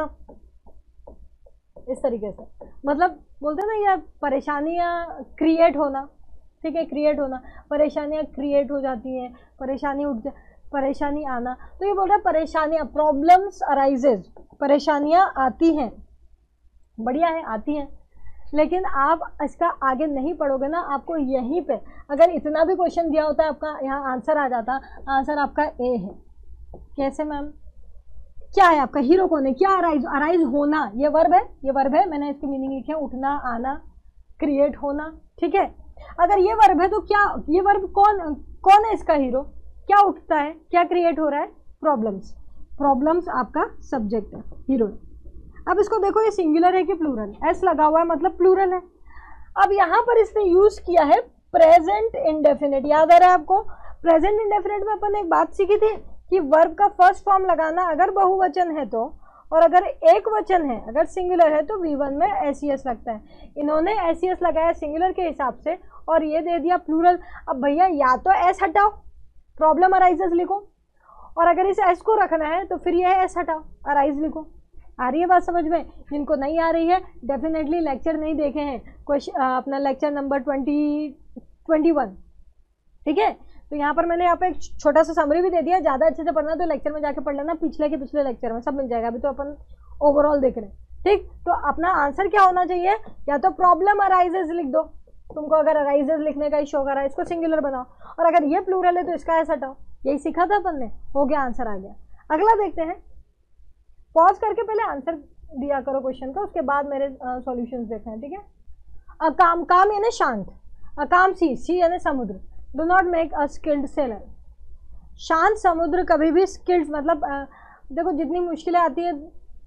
इस तरीके से, मतलब बोलते हैं ना यार परेशानियां क्रिएट होना, ठीक है, क्रिएट होना, परेशानियां क्रिएट हो जाती हैं, परेशानी आना। तो ये बोल रहा है परेशानियां, प्रॉब्लम्स अराइजेज, परेशानियां आती हैं, बढ़िया है, आती हैं, लेकिन आप इसका आगे नहीं पढ़ोगे ना, आपको यहीं पे अगर इतना भी क्वेश्चन दिया होता है आपका यहाँ आंसर आ जाता, आंसर आपका ए है। कैसे मैम? क्या है आपका हीरो कौन है? क्या अराइज होना, ये वर्ब है, ये वर्ब है, मैंने इसकी मीनिंग लिखी है उठना, आना, क्रिएट होना, ठीक है। अगर ये वर्ब है तो क्या ये वर्ब कौन है इसका हीरो? क्या उठता है, क्या क्रिएट हो रहा है? प्रॉब्लम्स आपका सब्जेक्ट है, हीरो। अब इसको देखो, ये सिंगुलर है कि प्लूरल? एस लगा हुआ है मतलब प्लूरल है। अब यहाँ पर इसने यूज किया है प्रेजेंट इंडेफिनिट। याद आ रहा है आपको? प्रेजेंट इंडेफिनिट में अपन एक बात सीखी थी कि वर्ब का फर्स्ट फॉर्म लगाना अगर बहुवचन है तो, और अगर एक वचन है, अगर सिंगुलर है तो V1 में एस लगता है। इन्होंने एस लगाया सिंगुलर के हिसाब से और ये दे दिया प्लूरल। अब भैया या तो एस हटाओ, प्रॉब्लम अराइजेस लिखो, और अगर इस एस को रखना है तो फिर यह एस हटाओ, अराइज लिखो। आ रही है बात समझ में? जिनको नहीं आ रही है डेफिनेटली लेक्चर नहीं देखे हैं, अपना लेक्चर नंबर 21, ठीक है। तो यहाँ पर मैंने यहाँ पे एक छोटा सा समरी भी दे दिया। ज़्यादा अच्छे से पढ़ना तो लेक्चर में जाके पढ़ लेना, पिछले लेक्चर में सब मिल जाएगा। अभी तो अपन ओवरऑल देख रहे हैं, ठीक। तो अपना आंसर क्या होना चाहिए? या तो प्रॉब्लम अराइजेज लिख दो, तुमको अगर अराइजेज लिखने का ही शौक आ रहा है, इसको सिंगुलर बनाओ, और अगर ये प्लूरल है तो इसका ऐसा हटाओ। यही सीखा था अपन ने, हो गया, आंसर आ गया। अगला देखते हैं। पॉज करके पहले आंसर दिया करो क्वेश्चन का, उसके बाद मेरे सॉल्यूशंस देखना है, ठीक है। अकाम, काम यानी शांत, अकाम सी यानी समुद्र। Do not make a skilled sailor. शांत समुद्र कभी भी स्किल्ड, मतलब देखो जितनी मुश्किलें आती है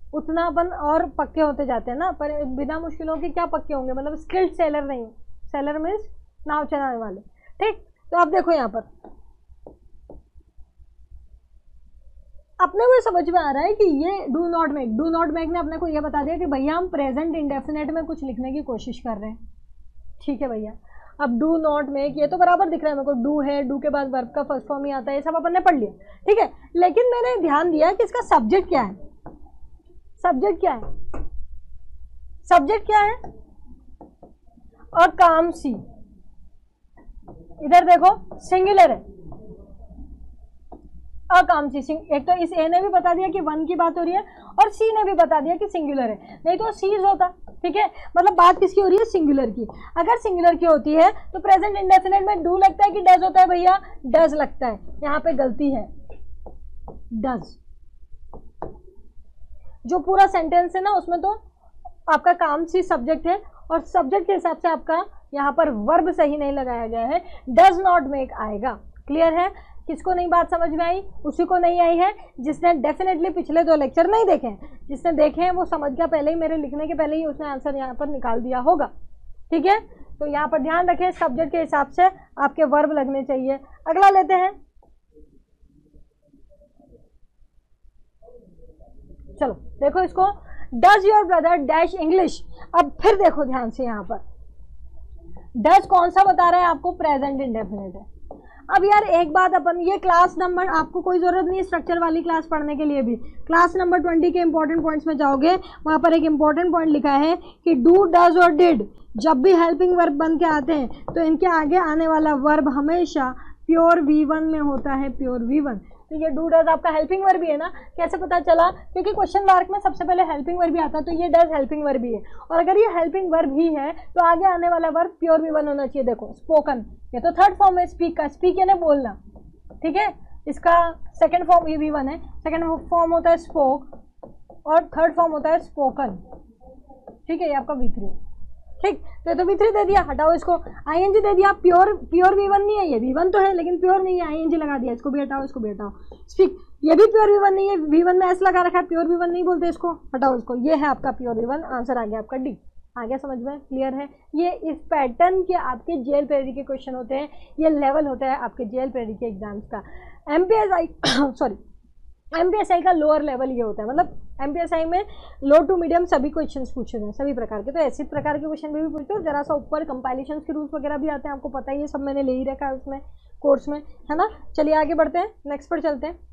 उतना अपन और पक्के होते जाते हैं ना, पर बिना मुश्किलों के क्या पक्के होंगे, मतलब स्किल्ड सेलर नहीं, सेलर मीन्स नाव चलाने वाले। ठीक, तो आप देखो यहाँ पर अपने को समझ में आ रहा है कि ये डू नॉट मेक ने अपने को ये बता दिया कि भैया हम प्रेजेंट इंडेफिनेट में कुछ लिखने की कोशिश कर रहे हैं। ठीक है भैया, अब डू नॉट मेक ये तो बराबर दिख रहा है मेरे को, डू है, डू के बाद वर्ब का फर्स्ट फॉर्म ही आता है, ये सब अपन ने पढ़ लिया। ठीक है, लेकिन मैंने ध्यान दिया कि इसका सब्जेक्ट क्या है, सब्जेक्ट क्या है, सब्जेक्ट क्या है, और काम सी, इधर देखो सिंगुलर है, अकामची। एक तो इस ए ने भी बता दिया कि वन की बात हो रही है, और सी ने भी बता दिया कि सिंगुलर है, नहीं तो सीज होता। ठीक है, मतलब बात किसकी हो रही है, सिंगुलर की। अगर सिंगुलर की होती है तो प्रेजेंट इंडेफिनिट में डू लगता है कि डज होता है भैया, डज लगता है, यहाँ पे गलती है, डज। जो पूरा सेंटेंस है ना उसमें तो आपका काम सी सब्जेक्ट है, और सब्जेक्ट के हिसाब से आपका यहाँ पर वर्ब सही नहीं लगाया गया है, डज नॉट मेक आएगा। क्लियर है? किसको नहीं बात समझ में आई? उसी को नहीं आई है जिसने डेफिनेटली पिछले 2 लेक्चर नहीं देखे हैं। जिसने देखे हैं वो समझ गया, पहले ही मेरे लिखने के पहले ही उसने आंसर यहाँ पर निकाल दिया होगा। ठीक है, तो यहाँ पर ध्यान रखें, सब्जेक्ट के हिसाब से आपके वर्ब लगने चाहिए। अगला लेते हैं, चलो देखो इसको, does your brother dash English. अब फिर देखो ध्यान से, यहाँ पर डज कौन सा बता रहा है आपको, प्रेजेंट इंडेफिनिट है। अब यार एक बात, अपन ये क्लास नंबर, आपको कोई जरूरत नहीं है स्ट्रक्चर वाली क्लास पढ़ने के लिए भी, क्लास नंबर 20 के इंपॉर्टेंट पॉइंट्स में जाओगे, वहां पर एक इंपॉर्टेंट पॉइंट लिखा है कि डू, डज और डिड जब भी हेल्पिंग वर्ब बन के आते हैं तो इनके आगे आने वाला वर्ब हमेशा प्योर V1 में होता है, प्योर V1। तो ये डू डज आपका हेल्पिंग वर्ब भी है ना, कैसे पता चला? क्योंकि क्वेश्चन मार्क में सबसे पहले हेल्पिंग वर्ब भी आता है, तो ये डज हेल्पिंग वर्ब भी है, और अगर ये हेल्पिंग वर्ब ही है तो आगे आने वाला वर्ब प्योर V1 होना चाहिए। देखो स्पोकन, ये तो थर्ड फॉर्म है स्पीक का, स्पीक यानी बोलना। ठीक है, इसका सेकंड फॉर्म ये V1 है, सेकंड फॉर्म होता है स्पोक, और थर्ड फॉर्म होता है स्पोकन। ठीक है, ये आपका V3। ठीक, तो ये तो V3 दे दिया, हटाओ इसको, ING दे दिया, प्योर V1 नहीं है, ये V1 तो है लेकिन प्योर नहीं है, ING लगा दिया, इसको भी हटाओ, इसको भी हटाओ। स्पीक, ये भी प्योर V1 नहीं है, V1 में S लगा रखा है, प्योर V1 नहीं बोलते इसको, हटाओ इसको, ये है आपका प्योर V1। आंसर आ गया आपका D। आ गया समझ में? क्लियर है? ये इस पैटर्न के आपके जेएल प्रेरी के क्वेश्चन होते हैं, ये लेवल होता है आपके जेएल प्रेरी के एग्जाम्स का। MPSI सॉरी MPSI का लोअर लेवल ये होता है, मतलब MPSI में लो टू मीडियम सभी क्वेश्चंस पूछे हैं, सभी प्रकार के, तो ऐसे प्रकार के क्वेश्चन भी पूछते हो। जरा सा ऊपर कंपाइलेशंस के रूल्स वगैरह भी आते हैं, आपको पता ही है, सब मैंने ले ही रखा है उसमें कोर्स में, है ना। चलिए आगे बढ़ते हैं, नेक्स्ट पर चलते हैं।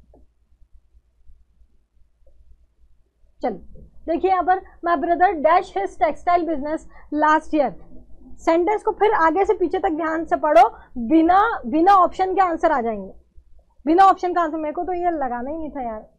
चलिए देखिए यहाँ पर, my brother dash his textile business last year. Sentence को फिर आगे से पीछे तक ध्यान से पढ़ो, बिना ऑप्शन के आंसर आ जाएंगे, बिना ऑप्शन का आंसर। मेरे को तो ये लगाना ही नहीं था यार,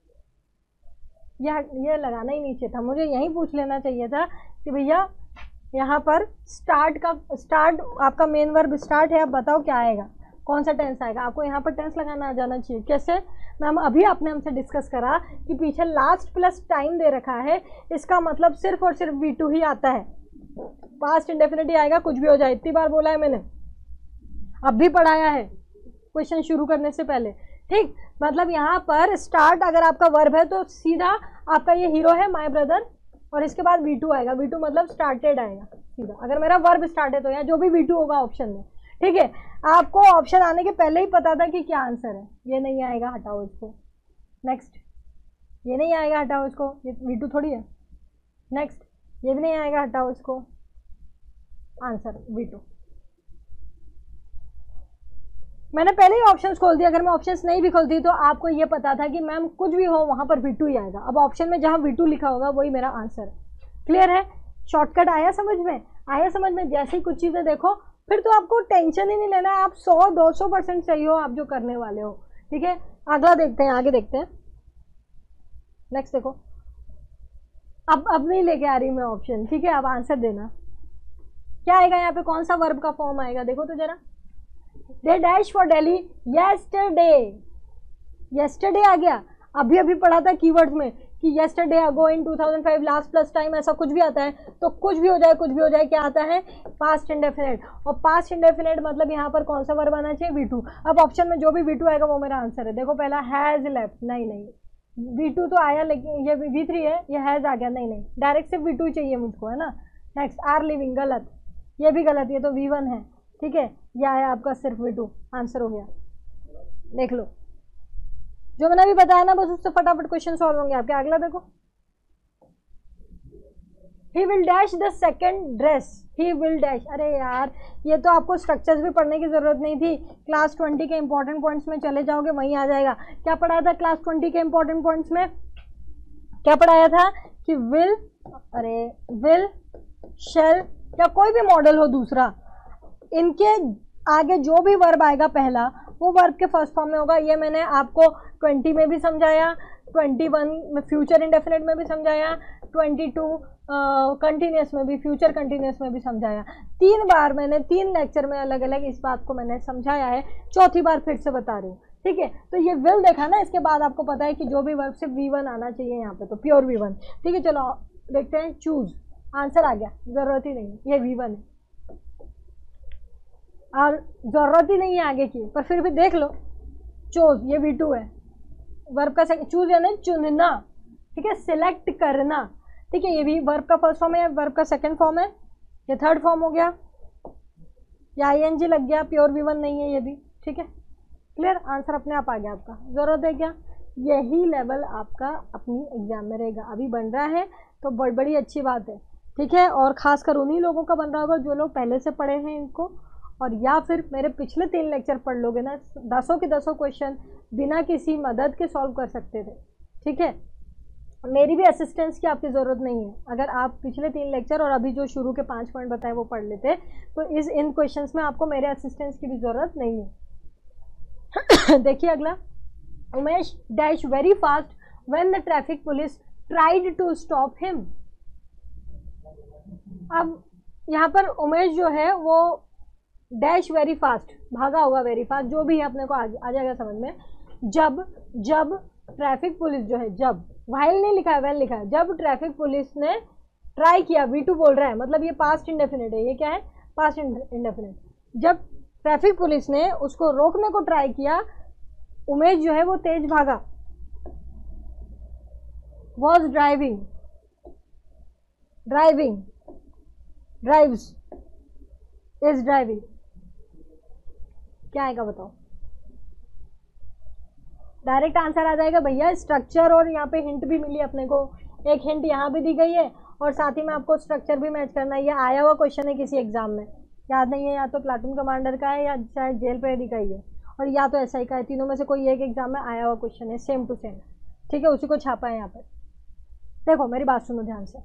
ये लगाना ही नहीं चाहिए था, मुझे यही पूछ लेना चाहिए था कि भैया यहाँ पर स्टार्ट आपका मेन वर्ब स्टार्ट है, अब बताओ क्या आएगा, कौन सा टेंस आएगा। आपको यहाँ पर टेंस लगाना आ जाना चाहिए। कैसे? मैम अभी आपने हमसे डिस्कस करा कि पीछे लास्ट प्लस टाइम दे रखा है, इसका मतलब सिर्फ और सिर्फ V2 ही आता है, पास्ट इंडेफिनिट आएगा, कुछ भी हो जाए। इतनी बार बोला है मैंने, अब भी पढ़ाया है क्वेश्चन शुरू करने से पहले। ठीक, मतलब यहाँ पर स्टार्ट अगर आपका वर्ब है तो सीधा आपका ये हीरो है माय ब्रदर, और इसके बाद V2 आएगा, V2 मतलब स्टार्टेड आएगा सीधा। अगर मेरा वर्ब स्टार्ट है तो यहाँ जो भी V2 होगा ऑप्शन में। ठीक है, आपको ऑप्शन आने के पहले ही पता था कि क्या आंसर है। ये नहीं आएगा, हटाओ इसको। नेक्स्ट, ये नहीं आएगा, हटाओ इसको, ये V2 थोड़ी है। नेक्स्ट, ये भी नहीं आएगा, हटाओ इसको, आंसर V2। मैंने पहले ही ऑप्शंस खोल दिया, अगर मैं ऑप्शंस नहीं भी खोलती तो आपको ये पता था कि मैम कुछ भी हो वहां पर V2 ही आएगा। अब ऑप्शन में जहां V2 लिखा होगा वही मेरा आंसर है। क्लियर है? शॉर्टकट आया समझ में? आया समझ में? जैसे ही कुछ चीज़ें देखो फिर तो आपको टेंशन ही नहीं लेना है, आप 100-200% सही हो आप जो करने वाले हो। ठीक है, अगला देखते हैं, आगे देखते हैं। नेक्स्ट देखो, अब नहीं लेके आ रही मैं ऑप्शन। ठीक है, अब आंसर देना। क्या आएगा यहाँ पे, कौन सा वर्ब का फॉर्म आएगा, देखो तो जरा। They dash for Delhi yesterday, yesterday आ गया। अभी पढ़ा था कीवर्ड्स में कि yesterday, ago, in 2005, last plus time, ऐसा कुछ भी आता है तो कुछ भी हो जाए क्या आता है, पास्ट इंडेफिनिट। और पास्ट इंडेफिनिट मतलब यहाँ पर कौन सा वर्ब आना चाहिए, V2। अब ऑप्शन में जो भी V2 आएगा वो मेरा आंसर है। देखो पहला हैज लेफ्ट, नहीं V2 तो आया, लेकिन ये V3 है, ये हैज आ गया, नहीं नहीं डायरेक्ट सिर्फ V2 चाहिए मुझको, है ना। नेक्स्ट आर लिविंग, गलत, ये भी गलत, ये तो V1 है, ठीक है। ये आया आपका सिर्फ V2, आंसर हो गया। देख लो जो मैंने अभी बताया ना, बस उससे फटाफट क्वेश्चन सॉल्व होंगे आपके। अगला देखो, he will dash the second dress, he will dash, अरे यार ये तो आपको स्ट्रक्चर्स भी पढ़ने की जरूरत नहीं थी, क्लास 20 के इंपॉर्टेंट पॉइंट्स में चले जाओगे वहीं आ जाएगा। क्या पढ़ाया था क्लास 20 के इंपॉर्टेंट पॉइंट्स में, क्या पढ़ाया था कि विल, अरे विल, शेल या कोई भी मॉडल हो दूसरा, इनके आगे जो भी वर्ब आएगा पहला, वो वर्ब के फर्स्ट फॉर्म में होगा। ये मैंने आपको 20 में भी समझाया, 21 में फ्यूचर इंडेफिनिट में भी समझाया, 22 कंटिन्यूस में भी, फ्यूचर कंटिन्यूस में भी समझाया। 3 बार मैंने 3 लेक्चर में अलग अलग इस बात को मैंने समझाया है, चौथी बार फिर से बता रही हूँ, ठीक है। तो ये विल देखा ना, इसके बाद आपको पता है कि जो भी वर्ब से V1 आना चाहिए यहाँ पे, तो प्योर V1, ठीक है। चलो देखते हैं, चूज, आंसर आ गया, जरूरत ही नहीं, ये V1 है और जरूरत ही नहीं है आगे की, पर फिर भी देख लो, चूज, ये V2 है, वर्ब का चूज यानी चुनना, ठीक है, सिलेक्ट करना, ठीक है। ये भी वर्ब का फर्स्ट फॉर्म है, वर्ब का सेकंड फॉर्म है, ये थर्ड फॉर्म हो गया, या ING लग गया, प्योर V1 नहीं है ये भी, ठीक है। क्लियर, आंसर अपने आप आ गया आपका। जरूरत है क्या, यही लेवल आपका अपनी एग्जाम में रहेगा, अभी बन रहा है तो बड़ी अच्छी बात है, ठीक है। और खासकर उन्हीं लोगों का बन रहा होगा जो लोग पहले से पढ़े हैं इनको, और या फिर मेरे पिछले 3 लेक्चर पढ़ लोगे ना, 10 के 10 क्वेश्चन बिना किसी मदद के सॉल्व कर सकते थे, ठीक है। मेरी भी असिस्टेंस की आपकी ज़रूरत नहीं है, अगर आप पिछले 3 लेक्चर और अभी जो शुरू के 5 पॉइंट बताए वो पढ़ लेते, तो इन क्वेश्चंस में आपको मेरे असिस्टेंस की भी ज़रूरत नहीं है। देखिए अगला, Umesh dash very fast when the traffic police tried to stop him. अब यहाँ पर उमेश जो है वो डैश वेरी फास्ट, भागा होगा वेरी फास्ट, जो भी है अपने को आ जाएगा समझ में। जब ट्रैफिक पुलिस जो है, जब, व्हाइल नहीं लिखा है, वेल लिखा है, जब ट्रैफिक पुलिस ने ट्राई किया, V2 बोल रहा है, मतलब ये पास्ट इंडेफिनिट है, ये क्या है, पास्ट इंडेफिनिट। जब ट्रैफिक पुलिस ने उसको रोकने को ट्राई किया, उमेश जो है वो तेज भागा, was driving, drives, is driving, क्या आएगा बताओ। डायरेक्ट आंसर आ जाएगा भैया, स्ट्रक्चर और यहाँ पे हिंट भी मिली अपने को, एक हिंट यहाँ भी दी गई है और साथ ही में आपको स्ट्रक्चर भी मैच करना है। ये आया हुआ क्वेश्चन है किसी एग्जाम में, याद नहीं है, या तो प्लाटून कमांडर का है या शायद जेल परेडी का ही है, और या तो SI का है, तीनों में से कोई एक एग्जाम में आया हुआ क्वेश्चन है, सेम टू सेम, ठीक है, उसी को छापा है यहाँ पर। देखो मेरी बात सुनो ध्यान से,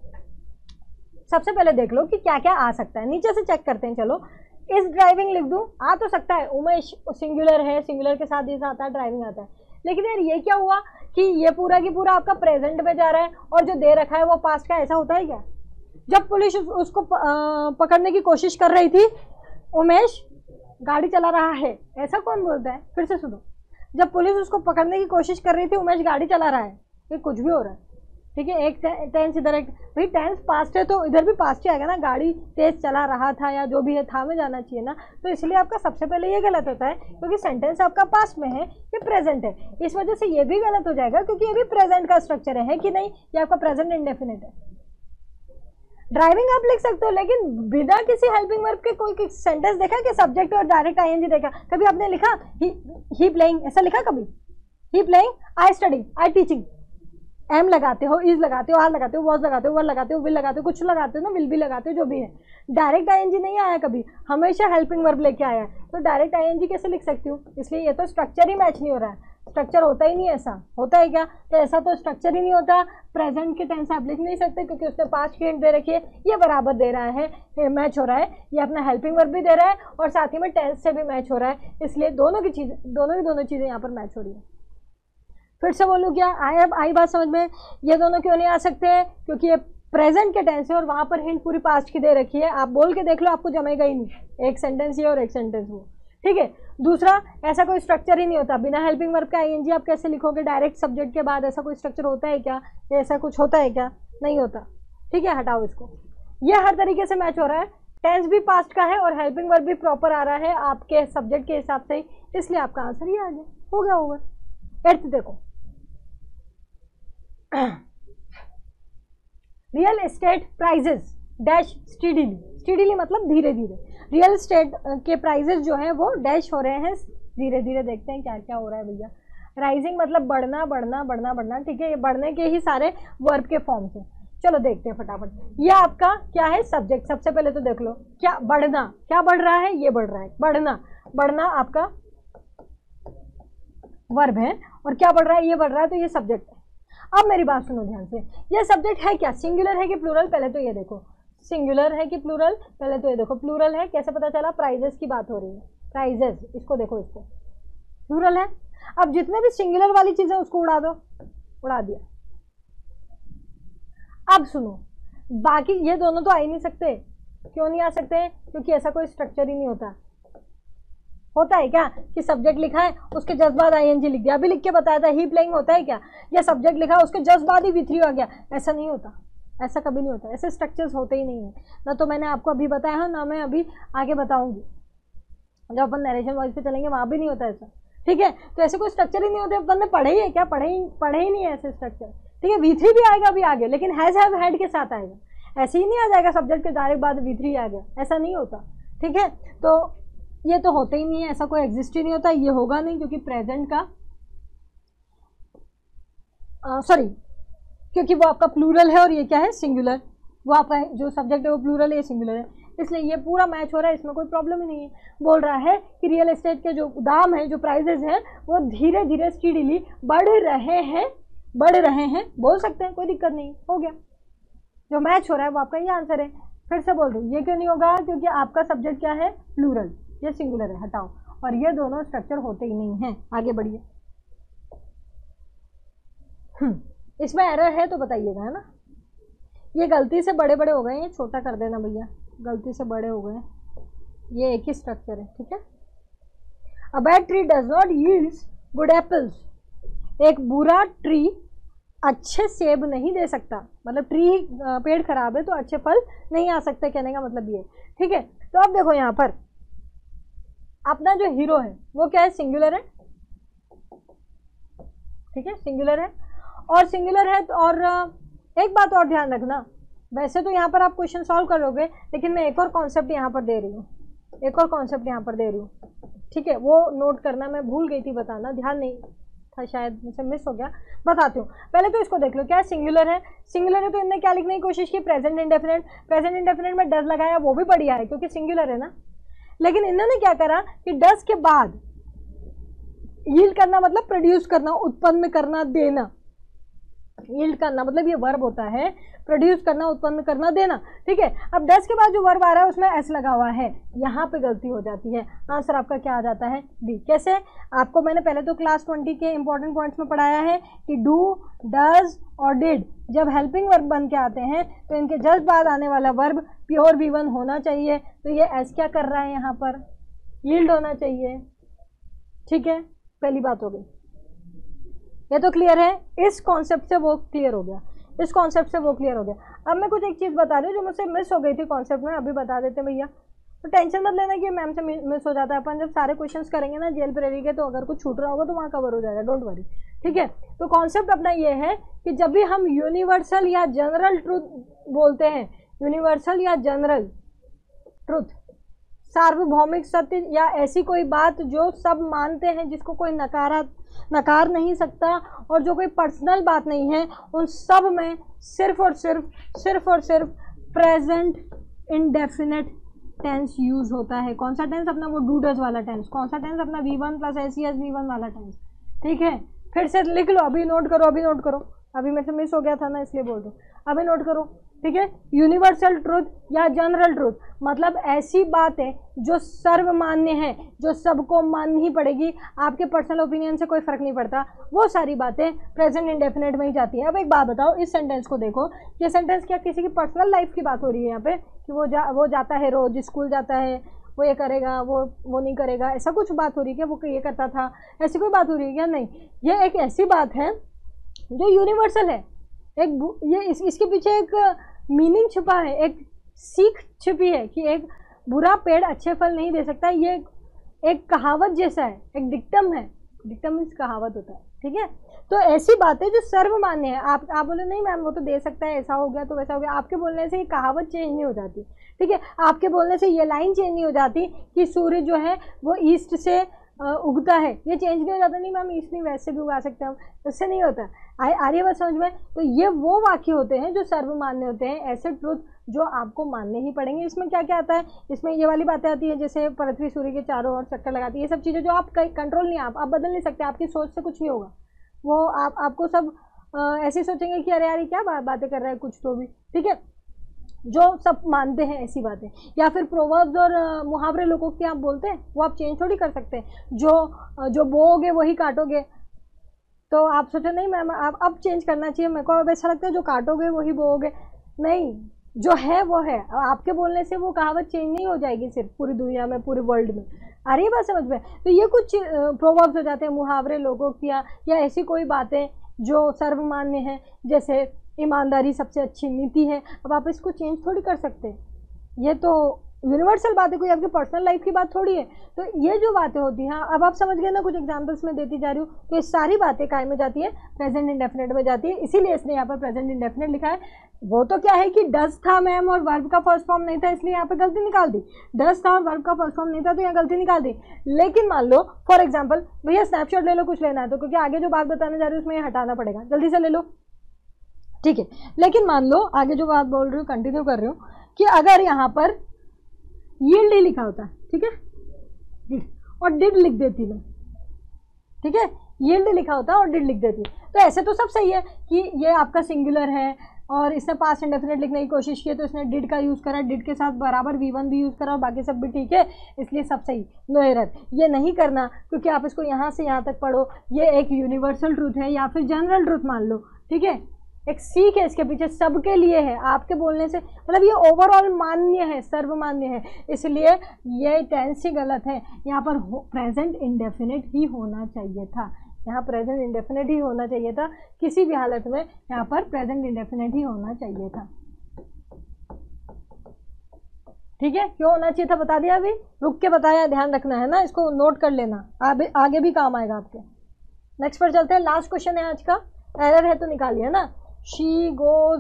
सबसे पहले देख लो कि क्या क्या आ सकता है, नीचे से चेक करते हैं। चलो इस ड्राइविंग लिख दूं, आ तो सकता है, उमेश सिंगुलर है, सिंगुलर के साथ इस आता है, ड्राइविंग आता है, लेकिन यार ये क्या हुआ कि ये पूरा की पूरा आपका प्रेजेंट में जा रहा है और जो दे रखा है वो पास्ट का, ऐसा होता है क्या। जब पुलिस उसको पकड़ने की कोशिश कर रही थी, उमेश गाड़ी चला रहा है, ऐसा कौन बोलता है, फिर से सुनो, जब पुलिस उसको पकड़ने की कोशिश कर रही थी, उमेश गाड़ी चला रहा है, ये कुछ भी हो रहा है, ठीक है। एक टेंस इधर, एक भाई टेंस पास्ट है तो इधर भी पास्ट ही आएगा ना, गाड़ी तेज चला रहा था या जो भी है, था में जाना चाहिए ना, तो इसलिए आपका सबसे पहले ये गलत होता है क्योंकि सेंटेंस आपका पास्ट में है, ये प्रेजेंट है, इस वजह से ये भी गलत हो जाएगा क्योंकि ये भी प्रेजेंट का स्ट्रक्चर है कि नहीं, ये आपका प्रेजेंट इंडेफिनिट है। ड्राइविंग आप लिख सकते हो, लेकिन बिना किसी हेल्पिंग वर्ब के कोई सेंटेंस देखा कि सब्जेक्ट और डायरेक्ट ING देखा, कभी आपने लिखा ही प्लेइंग, ऐसा लिखा कभी, he playing, I study, I teaching, am लगाते हो, इज लगाते हो, आर लगाते हो, वॉज लगाते हो, वर लगाते हो, विल लगाते हो, कुछ लगाते हो ना, विल भी लगाते हो, जो भी है, डायरेक्ट ING नहीं आया कभी, हमेशा हेल्पिंग वर्ब लेके आया है, तो डायरेक्ट ING कैसे लिख सकती हूँ, इसलिए ये तो स्ट्रक्चर ही मैच नहीं हो रहा है, स्ट्रक्चर होता ही नहीं, ऐसा होता है क्या, तो ऐसा तो स्ट्रक्चर ही नहीं होता। प्रेजेंट के टेंस आप लिख नहीं सकते क्योंकि उसने पास्ट की हिंट दे रखी है, ये बराबर दे रहा है, मैच हो रहा है, ये अपना हेल्पिंग वर्ब भी दे रहा है और साथ ही में टेंस से भी मैच हो रहा है, इसलिए दोनों चीज़ें यहाँ पर मैच हो रही है। फिर से बोलूँ क्या, आई बात समझ में, ये दोनों क्यों नहीं आ सकते हैं, क्योंकि ये प्रेजेंट के टेंस है और वहाँ पर हिंट पूरी पास्ट की दे रखी है, आप बोल के देख लो आपको जमेगा ही नहीं, एक सेंटेंस ये और एक सेंटेंस वो, ठीक है। दूसरा, ऐसा कोई स्ट्रक्चर ही नहीं होता, बिना हेल्पिंग वर्ब का ING आप कैसे लिखोगे डायरेक्ट सब्जेक्ट के बाद, ऐसा कोई स्ट्रक्चर होता है क्या, ऐसा कुछ होता है क्या, नहीं होता, ठीक है, हटाओ इसको। ये हर तरीके से मैच हो रहा है, टेंस भी पास्ट का है और हेल्पिंग वर्ब भी प्रॉपर आ रहा है आपके सब्जेक्ट के हिसाब से, इसलिए आपका आंसर ये आ गया, हो गया होगा। एर्थ देखो, real estate prices dash steadily, steadily मतलब धीरे धीरे, रियल एस्टेट के प्राइजेस जो हैं वो डैश हो रहे हैं धीरे धीरे। देखते हैं क्या क्या हो रहा है भैया। राइजिंग मतलब बढ़ना बढ़ना बढ़ना बढ़ना, ठीक है, ये बढ़ने के ही सारे वर्ब के फॉर्म्स हैं। चलो देखते हैं फटाफट। ये आपका क्या है, सब्जेक्ट। सबसे पहले तो देख लो क्या बढ़ना, क्या बढ़ रहा है, ये बढ़ रहा है, बढ़ना, बढ़ना आपका वर्ब है, और क्या बढ़ रहा है, ये बढ़ रहा है, तो ये सब्जेक्ट है। अब मेरी बात सुनो ध्यान से, ये सब्जेक्ट है क्या, सिंगुलर है कि प्लूरल, पहले तो ये देखो सिंगुलर है कि प्लूरल, पहले तो ये देखो प्लूरल है। कैसे पता चला, प्राइजेस की बात हो रही है, प्राइजेस, इसको देखो, इसको प्लूरल है। अब जितने भी सिंगुलर वाली चीजें उसको उड़ा दो, उड़ा दिया। अब सुनो, बाकी ये दोनों तो आ ही नहीं सकते। क्यों नहीं आ सकते, क्योंकि ऐसा कोई स्ट्रक्चर ही नहीं होता। होता है क्या कि सब्जेक्ट लिखा है उसके जस्ट बाद आईएनजी लिख दिया, अभी लिख के बताया था ही प्लेइंग होता है क्या, या सब्जेक्ट लिखा उसके जस्ट बाद ही V3 आ गया, ऐसा नहीं होता, ऐसा कभी नहीं होता, ऐसे स्ट्रक्चर्स होते ही नहीं है। ना तो मैंने आपको अभी बताया है, ना मैं अभी आगे बताऊंगी। जब अपन नरेशन वॉइस पे चलेंगे वहां भी नहीं होता ऐसा, ठीक है। तो ऐसे कोई स्ट्रक्चर ही नहीं होते, अपन ने पढ़े ही है क्या, पढ़े ही नहीं है ऐसे स्ट्रक्चर, ठीक है। V3 भी आएगा अभी आगे, लेकिन हैज हैव हैड के साथ आएगा, ऐसे ही नहीं आ जाएगा सब्जेक्ट के डायरेक्ट बाद V3 आ गया, ऐसा नहीं होता, ठीक है। तो ये तो होते ही नहीं है, ऐसा कोई एग्जिस्ट ही नहीं होता, ये होगा नहीं, क्योंकि प्रेजेंट का सॉरी, क्योंकि वो आपका प्लूरल है और ये क्या है, सिंगुलर। वो आपका जो सब्जेक्ट है वो प्लूरल है, ये सिंगुलर है, इसलिए ये पूरा मैच हो रहा है, इसमें कोई प्रॉब्लम ही नहीं है। बोल रहा है कि रियल एस्टेट के जो दाम है, जो प्राइजेस हैं, वो धीरे धीरे स्टीडीली बढ़ रहे हैं, बोल सकते हैं, कोई दिक्कत नहीं, हो गया। जो मैच हो रहा है वो आपका ये आंसर है। फिर से बोल दूँ, ये क्यों नहीं होगा, क्योंकि आपका सब्जेक्ट क्या है, प्लूरल, ये सिंगुलर है, हटाओ, और ये दोनों स्ट्रक्चर होते ही नहीं हैं। आगे बढ़िए। इसमें एरर है तो बताइएगा, है ना। ये गलती से बड़े बड़े हो गए, ये छोटा कर देना भैया, गलती से बड़े हो गए, ये एक ही स्ट्रक्चर है, ठीक है। A bad tree does not yields good apples, एक बुरा ट्री अच्छे सेब नहीं दे सकता, मतलब ट्री पेड़ खराब है तो अच्छे फल नहीं आ सकते, कहने का मतलब ये, ठीक है। तो अब देखो यहाँ पर अपना जो हीरो है वो क्या है, सिंगुलर है, ठीक है, सिंगुलर है, और सिंगुलर है। और एक बात और ध्यान रखना, वैसे तो यहाँ पर आप क्वेश्चन सॉल्व करोगे, लेकिन मैं एक और कॉन्सेप्ट यहाँ पर दे रही हूँ, एक और कॉन्सेप्ट यहाँ पर दे रही हूँ, ठीक है। वो नोट करना, मैं भूल गई थी बताना, ध्यान नहीं था, शायद मुझसे मिस हो गया, बताती हूँ। पहले तो इसको देख लो, क्या सिंगुलर है, सिंगुलर है तो इनने क्या लिखने की कोशिश की, प्रेजेंट इंडेफिनिट, प्रेजेंट इंडेफिनिट में डज लगाया, वो भी बढ़िया है क्योंकि सिंगुलर है ना। लेकिन इन्होंने क्या करा कि डज के बाद यील्ड करना मतलब प्रोड्यूस करना, उत्पन्न करना, देना। यील्ड करना मतलब ये वर्ब होता है, प्रोड्यूस करना, उत्पन्न करना, देना, ठीक है। अब डज के बाद जो वर्ब आ रहा है उसमें एस लगा हुआ है, यहाँ पे गलती हो जाती है, आंसर आपका क्या आ जाता है, बी। कैसे, आपको मैंने पहले तो क्लास 20 के इंपॉर्टेंट पॉइंट्स में पढ़ाया है कि डू, डज और डिड जब हेल्पिंग वर्ब बन के आते हैं तो इनके जस्ट बाद आने वाला वर्ब प्योर V1 होना चाहिए। तो ये एस क्या कर रहा है, यहाँ पर यील्ड होना चाहिए, ठीक है, पहली बात हो गई। ये तो क्लियर है, इस कॉन्सेप्ट से वो क्लियर हो गया, इस कॉन्सेप्ट से वो क्लियर हो गया। अब मैं कुछ एक चीज़ बता रही हूँ जो मुझसे मिस हो गई थी कॉन्सेप्ट में, अभी बता देते भैया। तो टेंशन मत लेना कि मैम से मिस हो जाता है, अपन जब सारे क्वेश्चंस करेंगे ना जेल प्रेरी के, तो अगर कुछ छूट रहा होगा तो वहाँ कवर हो जाएगा, डोंट वरी, ठीक है। तो कॉन्सेप्ट अपना ये है कि जब भी हम यूनिवर्सल या जनरल ट्रूथ बोलते हैं, यूनिवर्सल या जनरल ट्रूथ, सार्वभौमिक सत्य या ऐसी कोई बात जो सब मानते हैं, जिसको कोई नकार नहीं सकता, और जो कोई पर्सनल बात नहीं है, उन सब में सिर्फ और सिर्फ प्रेजेंट इंडेफिनिट टेंस यूज होता है। कौन सा टेंस, अपना वो डू डज वाला टेंस। कौन सा टेंस, अपना V1 प्लस SES V1 वाला टेंस, ठीक है। फिर से लिख लो, अभी नोट करो, अभी नोट करो, अभी मेरे से मिस हो गया था ना इसलिए बोल दो, अभी नोट करो, ठीक है। यूनिवर्सल ट्रूथ या जनरल ट्रूथ मतलब ऐसी बात है जो सर्वमान्य है, जो सबको माननी ही पड़ेगी, आपके पर्सनल ओपिनियन से कोई फर्क नहीं पड़ता, वो सारी बातें प्रेजेंट इंडेफिनिट में ही जाती है। अब एक बात बताओ, इस सेंटेंस को देखो, ये सेंटेंस क्या किसी की पर्सनल लाइफ की बात हो रही है यहाँ पे, कि वो जाता है, रोज स्कूल जाता है, वो ये करेगा, वो नहीं करेगा, ऐसा कुछ बात हो रही है क्या, वो ये करता था, ऐसी कोई बात हो रही है क्या, नहीं। ये एक ऐसी बात है जो यूनिवर्सल है, इसके पीछे एक मीनिंग छुपा है, एक सीख छुपी है कि एक बुरा पेड़ अच्छे फल नहीं दे सकता। ये एक कहावत जैसा है, एक डिक्टम है, डिक्टम मीन्स कहावत होता है, ठीक है। तो ऐसी बातें जो सर्वमान्य है, आप बोले नहीं मैम वो तो दे सकता है, ऐसा हो गया तो वैसा हो गया, आपके बोलने से ये कहावत चेंज नहीं हो जाती, ठीक है। आपके बोलने से ये लाइन चेंज नहीं हो जाती कि सूर्य जो है वो ईस्ट से उगता है, ये चेंज नहीं हो जाता, नहीं मैम ईस्ट नहीं वैसे भी उगा सकते हम, इससे नहीं होता। आ रही है बात समझ में? तो ये वो वाक्य होते हैं जो सर्वमान्य होते हैं, ऐसे ट्रुथ जो आपको मानने ही पड़ेंगे। इसमें क्या क्या आता है, इसमें ये वाली बातें आती है जैसे पृथ्वी सूर्य के चारों ओर चक्कर लगाती है, ये सब चीज़ें जो आप कंट्रोल नहीं, आप बदल नहीं सकते, आपकी सोच से कुछ नहीं होगा, वो आपको सब ऐसे सोचेंगे कि अरे यार ये क्या बातें कर रहा है कुछ तो भी, ठीक है, जो सब मानते हैं ऐसी बातें। या फिर प्रोवर्ब्स और मुहावरे लोकोक्ति आप बोलते हैं, वो आप चेंज थोड़ी कर सकते हैं, जो बोओगे वही काटोगे, तो आप सोचो नहीं मैम आप अब चेंज करना चाहिए, मेरे को अब ऐसा लगता है जो काटोगे वही बोओगे, नहीं, जो है वो है। आपके बोलने से वो कहावत चेंज नहीं हो जाएगी सिर्फ पूरी दुनिया में, पूरे वर्ल्ड में। आ रही है बात समझ में? तो ये कुछ प्रोवर्ब्स हो जाते हैं, मुहावरे लोकोक्तियाँ, या ऐसी कोई बातें जो सर्वमान्य हैं, जैसे ईमानदारी सबसे अच्छी नीति है। अब आप इसको चेंज थोड़ी कर सकते, ये तो यूनिवर्सल बात है, कोई आपकी पर्सनल लाइफ की बात थोड़ी है। तो ये जो बातें होती हैं, अब आप समझ गए ना, कुछ एग्जांपल्स में देती जा रही हूँ, तो ये सारी बातें काय में जाती है, प्रेजेंट इंडेफिनिट में जाती है, इसीलिए इसने यहाँ पर प्रेजेंट इंडेफिनिट लिखा है। वो तो क्या है कि डज था मैम और वर्ब का फर्स्ट फॉर्म नहीं था, इसलिए यहाँ पे गलती निकाल दी, डज था और वर्ब का फर्स्ट फॉर्म नहीं था तो यहाँ गलती निकाल दी। लेकिन मान लो फॉर एग्जाम्पल, भैया स्नैपशॉट ले लो, कुछ लेना है तो, क्योंकि आगे जो बात बताने जा रही हूँ उसमें हटाना पड़ेगा, जल्दी से ले लो, ठीक है। लेकिन मान लो आगे जो बात बोल रही हूँ कंटिन्यू कर रही हूँ, कि अगर यहाँ पर यील्ड ही लिखा होता, ठीक है, डिड, और डिड लिख देती मैं, ठीक है, यील्ड लिखा होता और डिड लिख देती, तो ऐसे तो सब सही है कि ये आपका सिंगुलर है और इसने पास्ट इंडेफिनिट लिखने की कोशिश की तो इसने डिड का यूज़ करा, डिड के साथ बराबर V1 भी यूज़ करा और बाकी सब भी ठीक है, इसलिए सब सही, नो एरर। ये नहीं करना, क्योंकि आप इसको यहाँ से यहाँ तक पढ़ो, ये एक यूनिवर्सल ट्रूथ है या फिर जनरल ट्रूथ मान लो, ठीक है, एक सीख है इसके पीछे, सबके लिए है, आपके बोलने से मतलब ये ओवरऑल मान्य है, सर्वमान्य है, इसलिए ये टेंस ही गलत है। यहाँ पर प्रेजेंट इंडेफिनिट ही होना चाहिए था, यहाँ प्रेजेंट इंडेफिनिट ही होना चाहिए था, किसी भी हालत में यहाँ पर प्रेजेंट इंडेफिनिट ही होना चाहिए था, ठीक है। क्यों होना चाहिए था बता दिया, अभी रुक के बताया, ध्यान रखना है ना, इसको नोट कर लेना, आगे भी काम आएगा आपके। नेक्स्ट पर चलते हैं, लास्ट क्वेश्चन है आज का, एरर है तो निकालिए ना। शी गोज,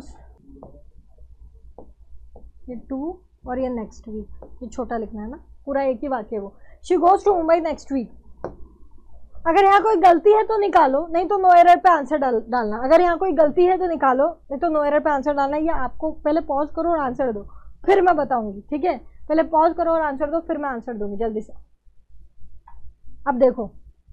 ये 2 और ये नेक्स्ट वीक, ये छोटा लिखना है ना, पूरा एक ही वाक्य वो, she goes to Mumbai next week. अगर यहाँ कोई गलती है तो निकालो, नहीं तो नो एरर पे आंसर डालना। अगर यहाँ कोई गलती है तो निकालो, नहीं तो नो एरर पे आंसर डालना। या आपको पहले पॉज करो और आंसर दो, फिर मैं बताऊंगी, ठीक है। पहले पॉज करो और आंसर दो, फिर मैं आंसर दूंगी जल्दी से। अब देखो,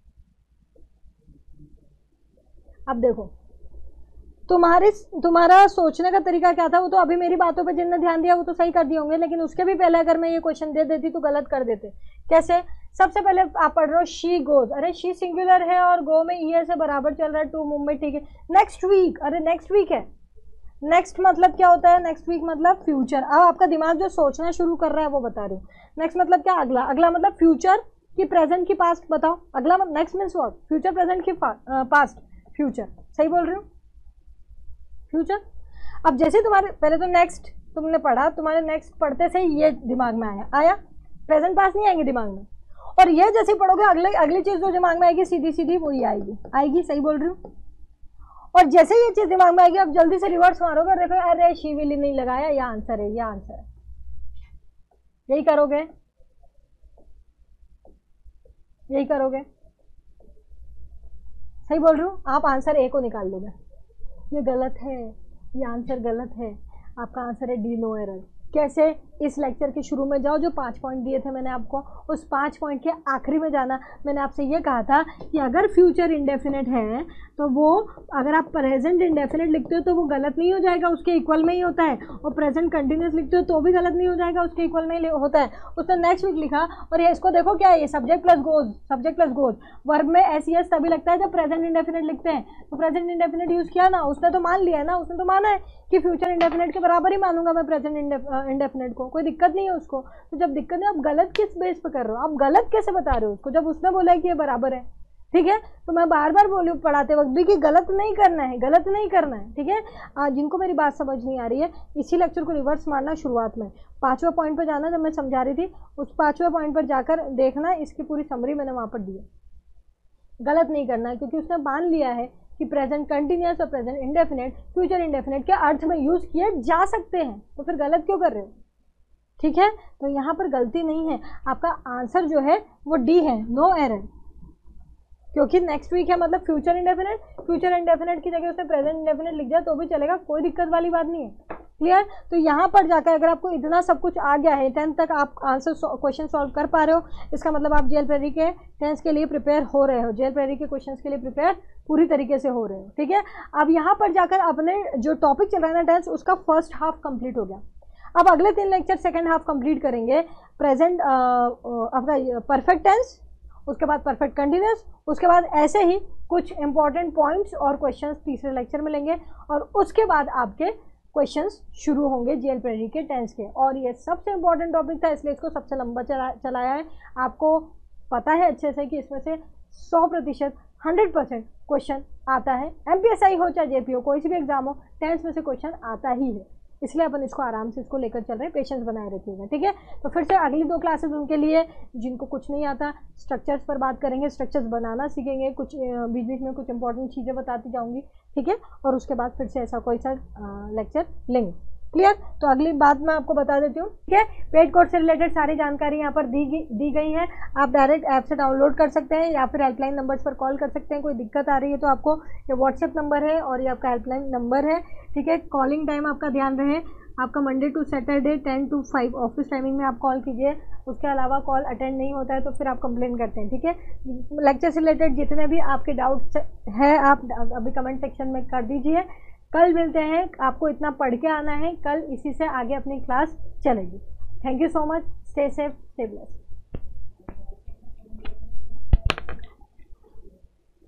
अब देखो, तुम्हारा सोचने का तरीका क्या था, वो तो अभी मेरी बातों पे जिनने ध्यान दिया वो तो सही कर दिए होंगे, लेकिन उसके भी पहले अगर मैं ये क्वेश्चन दे देती तो गलत कर देते। कैसे? सबसे पहले आप पढ़ रहे हो शी गोज, अरे शी सिंगुलर है और गो में ईयर से बराबर चल रहा है, टू मुंबई, ठीक है। नेक्स्ट वीक, अरे नेक्स्ट वीक है, नेक्स्ट मतलब क्या होता है, नेक्स्ट वीक मतलब फ्यूचर। अब आपका दिमाग जो सोचना शुरू कर रहा है वो बता रही हूँ। नेक्स्ट मतलब क्या, अगला, अगला मतलब फ्यूचर की प्रेजेंट की पास्ट बताओ, अगला मतलब next means what, future present की पास्ट, फ्यूचर, सही बोल रही हूँ, फ्यूचर। अब जैसे तुम्हारे पहले तो नेक्स्ट तुमने पढ़ा, तुम्हारे नेक्स्ट पढ़ते से ये दिमाग में आया, प्रेजेंट पास नहीं आएंगे दिमाग में, और ये जैसे पढ़ोगे अगली चीज जो दिमाग में आएगी सीधी सीधी वही आएगी, सही बोल रही हूँ। और जैसे ये चीज दिमाग में आएगी अब जल्दी से रिवर्स मारोगे और देखो अरे शी विली नहीं लगाया, ये आंसर है, ये आंसर है, यही करोगे, यही करोगे, सही बोल रही हूँ। आप आंसर ए को निकाल लोगे, ये गलत है, ये आंसर गलत है, आपका आंसर है डी, नो एरर। कैसे? इस लेक्चर के शुरू में जाओ, जो 5 पॉइंट दिए थे मैंने आपको, उस 5 पॉइंट के आखिरी में जाना। मैंने आपसे ये कहा था कि अगर फ्यूचर इंडेफिनिट है तो वो, अगर आप प्रेजेंट इंडेफिनिट लिखते हो तो वो गलत नहीं हो जाएगा, उसके इक्वल में ही होता है, और प्रेजेंट कंटिन्यूस लिखते हो तो भी गलत नहीं हो जाएगा, उसके इक्वल में ही होता है। उसने नेक्स्ट वीक लिखा, और ये इसको देखो क्या है, ये subject plus goes, subject plus goes. Verb में एस तभी लगता है जब प्रेजेंट इंडेफिनिट लिखते हैं, तो प्रेजेंट इंडेफिनिट यूज किया ना, उसने तो मान लिया है ना, उसने तो माना है कि फ्यूचर इंडेफिनिट के बराबर ही मानूंगा मैं प्रेजेंट इंडेफिनिट को, कोई दिक्कत नहीं है उसको। तो जब दिक्कत है, आप गलत किस बेस पे कर रहे हो, आप गलत कैसे बता रहे हो उसको, जब उसने बोला है कि ये बराबर है, ठीक है। तो मैं बार बार बोलूँ पढ़ाते वक्त भी कि गलत नहीं करना है, गलत नहीं करना है, ठीक है। जिनको मेरी बात समझ नहीं आ रही है, इसी लेक्चर को रिवर्स मारना, शुरुआत में 5वें पॉइंट पर जाना, जब मैं समझा रही थी उस 5वें पॉइंट पर जाकर देखना, इसकी पूरी समरी मैंने वहाँ पर दी है। गलत नहीं करना है, क्योंकि उसने मान लिया है कि प्रेजेंट कंटिन्यूअस और प्रेजेंट इंडेफिनेट फ्यूचर इंडेफिनेट के अर्थ में यूज किए जा सकते हैं, तो फिर गलत क्यों कर रहे हो? ठीक है, तो यहाँ पर गलती नहीं है, आपका आंसर जो है वो डी है, नो एरर, क्योंकि नेक्स्ट वीक है मतलब फ्यूचर इंडेफिनेट, फ्यूचर इंडेफिनेट की जगह उसने प्रेजेंट इंडेफिनेट लिख दिया तो भी चलेगा, कोई दिक्कत वाली बात नहीं है। क्लियर? तो यहाँ पर जाकर अगर आपको इतना सब कुछ आ गया है, 10th तक आप आंसर क्वेश्चन सॉल्व कर पा रहे हो, इसका मतलब आप जेएल प्रेरी के 10th के लिए प्रिपेयर हो रहे हो, जेएल प्रेरी के क्वेश्चंस के लिए प्रिपेयर पूरी तरीके से हो रहे हो। ठीक है, अब यहाँ पर जाकर अपने जो टॉपिक चल रहा है ना 10th, उसका फर्स्ट हाफ कंप्लीट हो गया। अब अगले 3 लेक्चर सेकेंड हाफ कंप्लीट करेंगे, प्रेजेंट आपका परफेक्ट टेंस, उसके बाद परफेक्ट कंटिन्यूअस, उसके बाद ऐसे ही कुछ इंपॉर्टेंट पॉइंट्स और क्वेश्चंस तीसरे लेक्चर में लेंगे, और उसके बाद आपके क्वेश्चंस शुरू होंगे जेएल प्रेरी के टेंस के। और ये सबसे इंपॉर्टेंट टॉपिक था, इसलिए इसको सबसे लंबा चलाया है। आपको पता है अच्छे से कि इसमें से 100% 100% क्वेश्चन आता है, एमपीएसआई हो चाहे जेपी हो, कोई सी भी एग्जाम हो, टेंस में से क्वेश्चन आता ही है, इसलिए अपन इसको आराम से इसको लेकर चल रहे हैं, पेशेंस बनाए रखिएगा। ठीक है, तो फिर से अगली 2 क्लासेस उनके लिए जिनको कुछ नहीं आता, स्ट्रक्चर्स पर बात करेंगे, स्ट्रक्चर्स बनाना सीखेंगे, कुछ बीच बीच में कुछ इंपॉर्टेंट चीज़ें बताती जाऊंगी। ठीक है, और उसके बाद फिर से ऐसा कोई सा लेक्चर लेंगे। क्लियर? तो अगली बात मैं आपको बता देती हूँ। ठीक है, पेड कोर्स से रिलेटेड सारी जानकारी यहाँ पर दी गई है, आप डायरेक्ट ऐप से डाउनलोड कर सकते हैं या फिर हेल्पलाइन नंबर्स पर कॉल कर सकते हैं। कोई दिक्कत आ रही है तो आपको ये व्हाट्सएप नंबर है और ये आपका हेल्पलाइन नंबर है। ठीक है, कॉलिंग टाइम आपका ध्यान रहे, आपका Monday to Saturday 10 to 5 office timing में आप कॉल कीजिए, उसके अलावा कॉल अटेंड नहीं होता है तो फिर आप कंप्लेन करते हैं। ठीक है, लेक्चर से रिलेटेड जितने भी आपके डाउट्स है आप अभी कमेंट सेक्शन में कर दीजिए। कल मिलते हैं, आपको इतना पढ़ के आना है, कल इसी से आगे अपनी क्लास चलेगी। Thank you so much, stay safe, stay blessed.